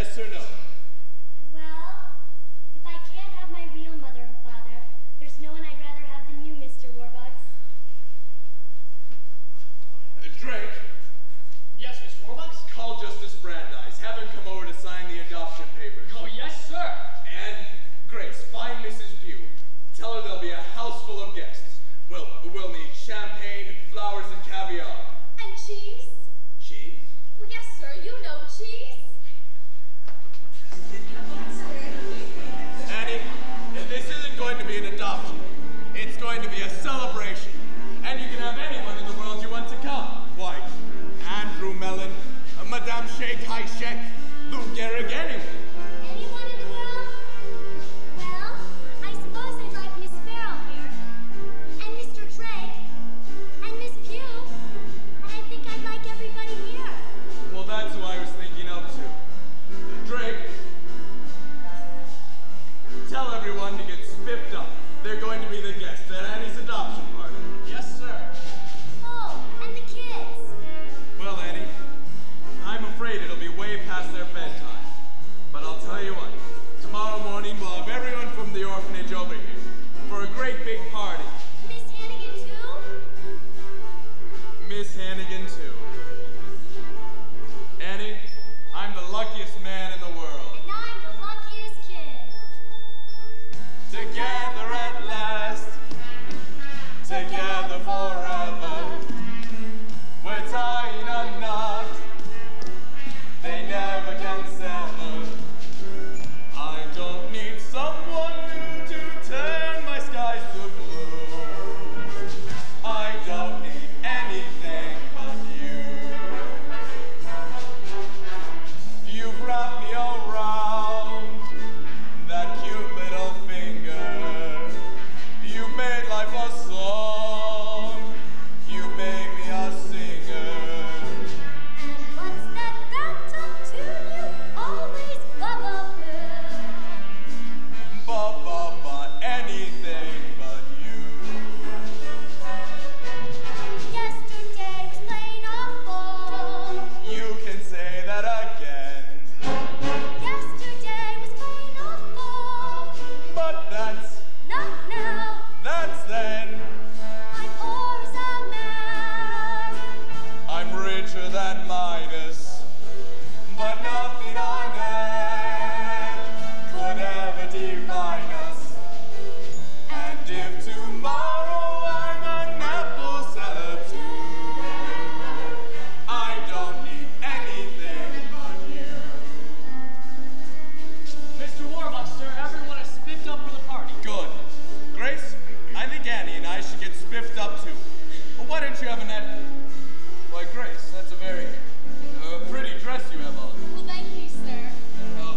Yes or no? Well, if I can't have my real mother and father, there's no one I'd rather have than you, Mr. Warbucks. Drake, Yes, Mr. Warbucks? call Justice Brandeis. Have him come over to sign the adoption papers. Oh, yes, sir. And Grace, find Mrs. Pugh. Tell her there'll be a house full of guests. We'll need champagne and flowers and caviar. And cheese? Cheese? Well, yes, sir, you know cheese. Annie, this isn't going to be an adoption. It's going to be a celebration. And you can have anyone in the world you want to come. Why, Andrew Mellon, Madame Sheikh Haishek, Lou Gehrig, anyone. Anyone in the world? Well, I suppose I'd like Miss Farrell here, and Mr. Drake, and Miss Pugh, and I think I'd like everybody here. Well, that's who I was thinking of, too. Drake, tell everyone to get spiffed up. They're going to be the guests at Annie's adoption party. Yes, sir. Oh, and the kids. Well, Annie, I'm afraid it'll be way past their bedtime. But I'll tell you what, tomorrow morning we'll have everyone from the orphanage over here for a great big party. Miss Hannigan, too? Miss Hannigan, too. Annie, I'm the luckiest man in the world. And I'm the luckiest kid. Together at last, together forever. We're tying a knot, they never can sever. I don't need someone new to turn my skies to blue. I don't need anything but you. You've wrapped me around that cute little finger. You made life a song. You made me a singer. And what's that baritone tune you always ba-ba-boo? Ba-ba-ba, anything but you. Yesterday was plain awful. You can say that again. Yesterday was plain awful. But that's, Not now. that's then. I'm poor as a man. I'm richer than Midas. But nothing on earth could ever define us. And if tomorrow I'm an apple seller too, I don't need anything but you. Mr. Warbucks, sir, everyone is spiffed up for the party. Good. Grace, I think Annie and I should get spiffed up, too. Well, why don't you have a net? Why, Grace, that's a very pretty dress you have on. Well, thank you, sir.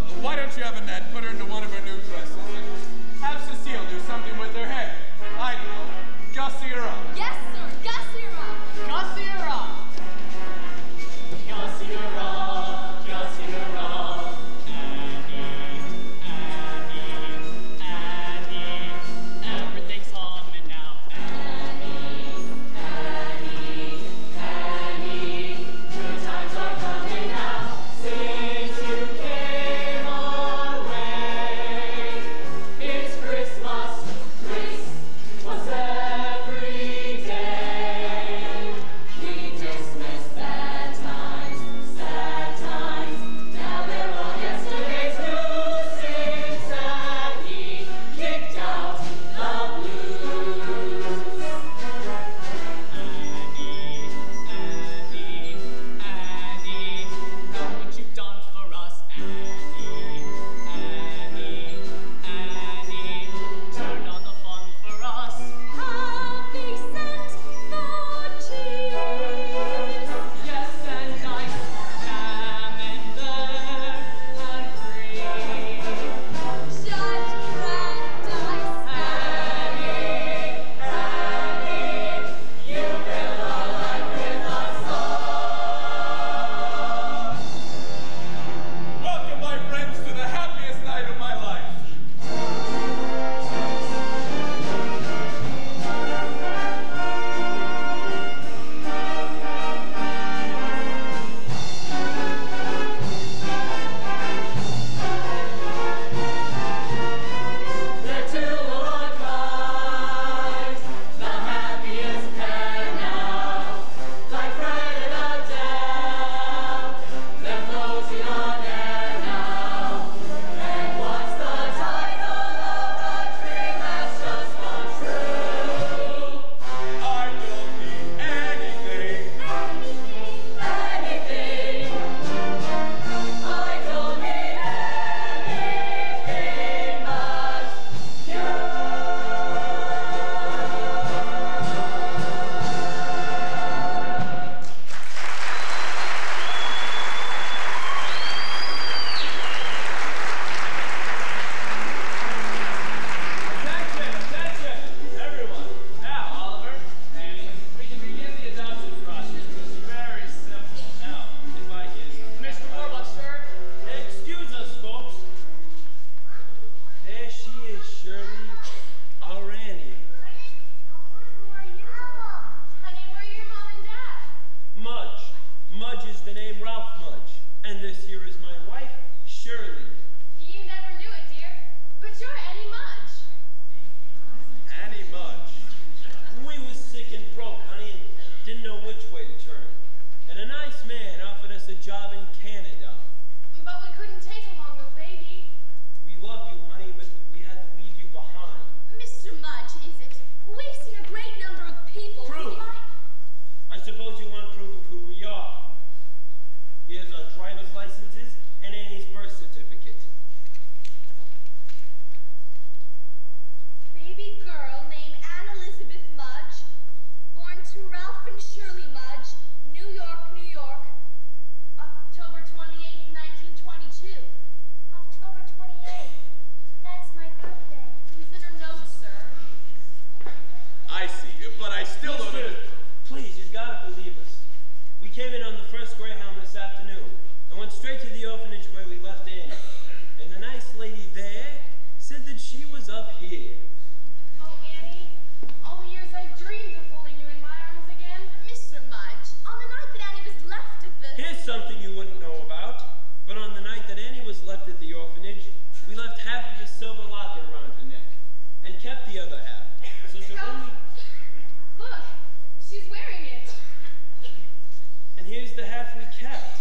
Mudge is the name Ralph Mudge, and this here is my wife, Shirley. You never knew it, dear. But you're Annie Mudge. Annie Mudge. We was sick and broke, honey, and didn't know which way to turn. And a nice man offered us a job in Canada. But we couldn't take along no baby. We loved you, honey, but we had to leave you behind. Mr. Mudge, is it? We've seen a great number of people Proof. who like... I suppose you want proof of who we are. Here's our driver's licenses and Annie's birth certificate. Baby girl named Anne Elizabeth Mudge, born to Ralph and Shirley Mudge, New York, New York, October 28th, 1922. October 28th. That's my birthday. Consider notes, sir. I see, but I still don't Mister, understand. please, you've got to believe us. We came in on the first Greyhound this afternoon and went straight to the orphanage where we left Annie. And the nice lady there said that she was up here. Oh, Annie, all the years I dreamed of holding you in my arms again. Mr. Mudge, on the night that Annie was left at the... Here's something you wouldn't know about. But on the night that Annie was left at the orphanage, we left half of the silver locket around her neck and kept the other half. So that when we... Look, she's wearing it. And here's the half we kept.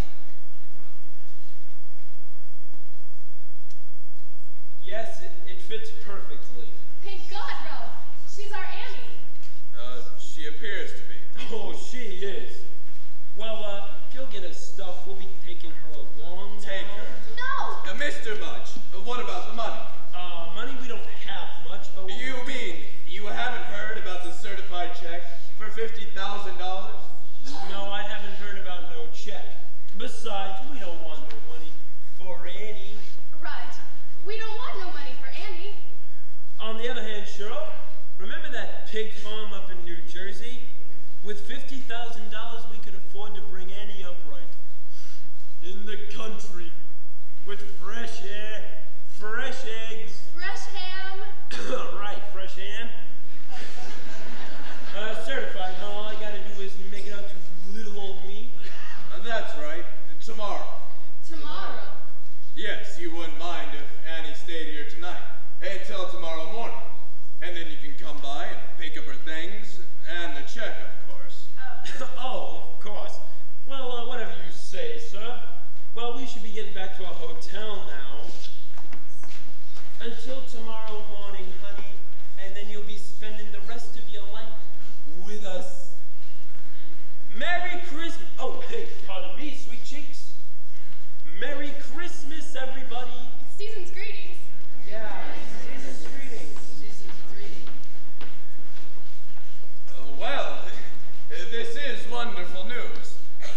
Yes, it fits perfectly. Thank God, Ralph. She's our Annie. She appears to be. Oh, she is. Well, you'll get us stuff. We'll be taking her along now. Take her. No! Mr. Mudge, what about the money? Money we don't have much, but we... You mean you haven't heard about the certified check for $50,000? No, I haven't heard about no check. Besides, we don't want no money for Annie. Right. We don't want no money for Annie. On the other hand, Cheryl, remember that pig farm up in New Jersey? With $50,000, we could afford to bring Annie up right. In the country, with fresh air, fresh eggs. Fresh ham. Right, fresh ham. Certified, huh? All I gotta do is make it up to little old me. That's right. Tomorrow. Tomorrow. Yes, you wouldn't mind if Annie stayed here tonight until tomorrow morning. And then you can come by and pick up her things and the check, of course. Oh, of course. Well, whatever you say, sir. Well, we should be getting back to our hotel now. Until tomorrow morning, honey, and then you'll be spending the rest of your life with us. Merry Christmas. Oh, hey, pardon me, sweet cheeks. Merry Christmas, everybody. Season's greetings. Yeah, season's greetings. Season's greetings. Well, this is wonderful news.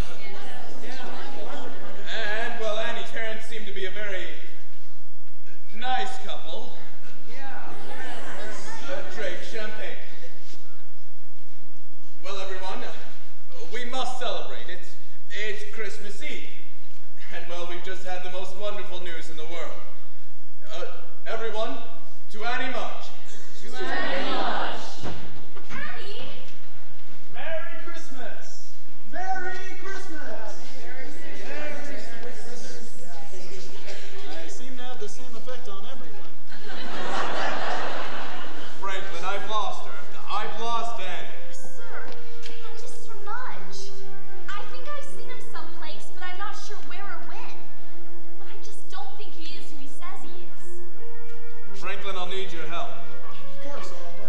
And, well, Annie's parents seem to be a very nice couple. Yeah. Drink champagne. Well, everyone, we must celebrate. It's Christmas Eve. And, well, we've just had the most wonderful news in the world. Everyone, to Annie Mudge. To Annie Mudge. Annie! Merry Christmas! Merry Christmas! I seem to have the same effect on everyone. Franklin, I've lost her. I've lost Annie. Sir, Mr. Mudge. I think I've seen him someplace, but I'm not sure where or when. But I just don't think he is who he says he is. Franklin, I'll need your help. Of course,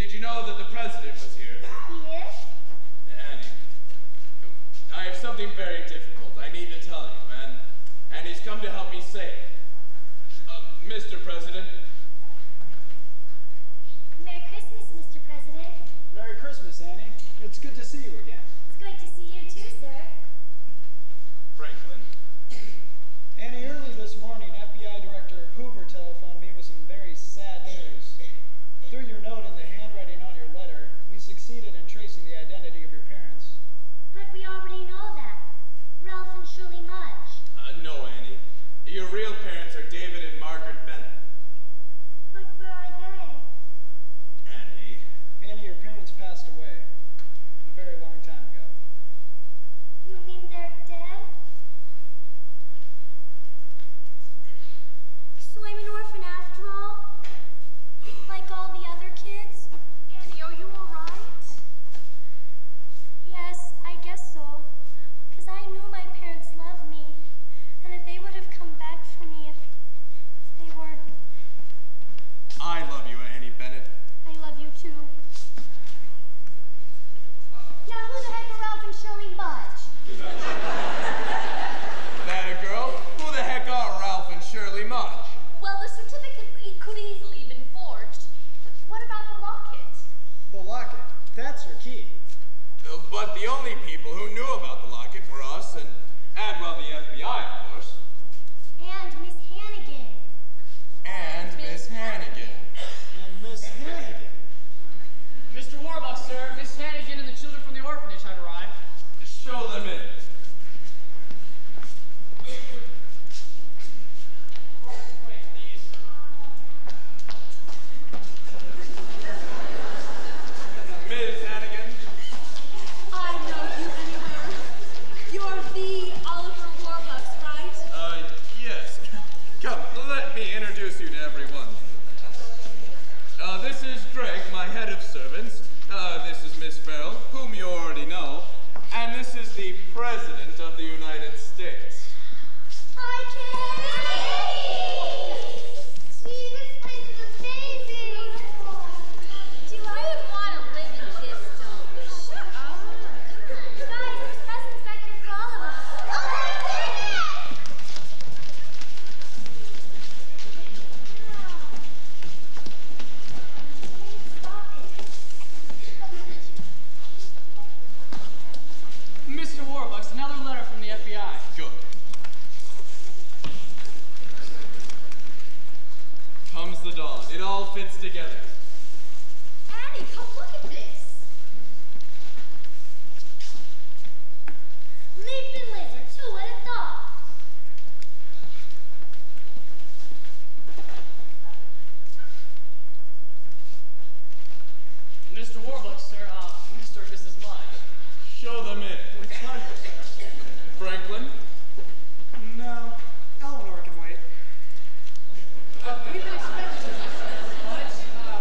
Did you know that the president was here? Yes? Annie, I have something very difficult I need to tell you, and he's come to help me say it. Mr. President. Merry Christmas, Mr. President. Merry Christmas, Annie. It's good to see you again. It's good to see you too, sir. Franklin. Annie, early this morning, FBI Director Hoover telephoned me with some very sad news. Through your note and the handwriting on your letter, we succeeded in tracing the identity of your parents. But we already know that. Ralph and Shirley Mudge. No, Annie. Your real parents are David and Margaret Bennett. But where are they? Annie. Annie, your parents passed away a very long time ago. You mean they're dead? So I'm an orphan after all? Like all the other kids? Annie, are you all right? Yes, I guess so. 'Cause I knew my parents loved me, and that they would have come back for me if they weren't. I love you, Annie Bennett. I love you too. Now who the heck are Ralph and Shirley Mudge? That a girl? Who the heck are Ralph and Shirley Mudge? Well, the certificate could easily have been forged. But what about the locket? The locket. That's her key. But the only people who knew about the locket were us and well, the FBI, of course. And Miss Hannigan. And Miss Hannigan. And Miss Hannigan. Mr. Warbuck, sir, Miss Hannigan and the children from the orphanage have arrived. Show them in. Ms. Hannigan. I know you anywhere. You're the Oliver Warbucks, right? Yes. Come, let me introduce you to everyone. This is Greg, my head of servants. This is Miss Farrell, whom you already know. And this is the President of the United States. Hi, kids! Gee, this place is amazing! I wouldn't want to live in this dome. Shut up. Guys, there's presents back here for all of us. Mr. Warbucks, another letter from the FBI. Good. Comes the dawn. It all fits together. Annie, come look at this. Leaping lizards, who would have thought? Mr. Warbucks, sir, Mr. and Mrs. Mudge. Show them in. With pleasure, sir. Franklin. No, Eleanor can wait. We've been expecting you, Mrs. Mudge.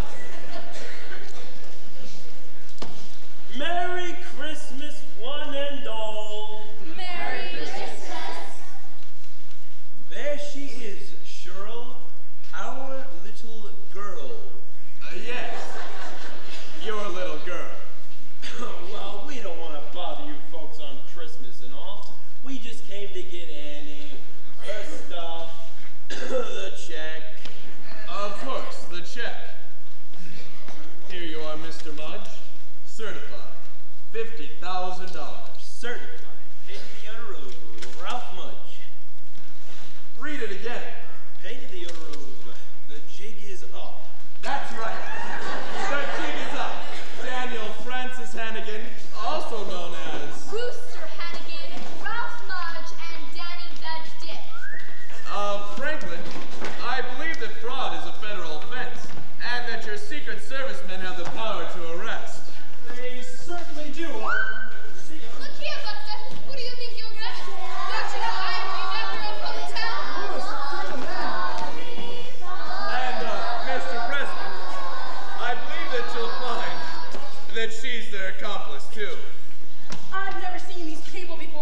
Merry Christmas, one and all. Merry Christmas. There she is, Cheryl, our little girl. Yes. Your little girl. Well, we don't want to bother you folks on Christmas and all. We just came to get Annie, her stuff, the check. Of course, the check. Here you are, Mr. Mudge. Certified. $50,000. Certified. Paid to the owner of Ralph Mudge. Read it again. Paid to the owner of The Jig Is Up. That's right. The jig is up. Daniel Francis Hannigan, also known as... Rooster Hannigan, Ralph Mudge, and Danny the Dick. Franklin, I believe that fraud is a federal offense, and that your Secret Service men have the power to arrest. They certainly do, Oliver. Look here, Buster. Who do you think you're with? Don't you know I'm named after a hotel? And, Mr. President, I believe that you'll find that she's their accomplice, too. I've never seen these people before.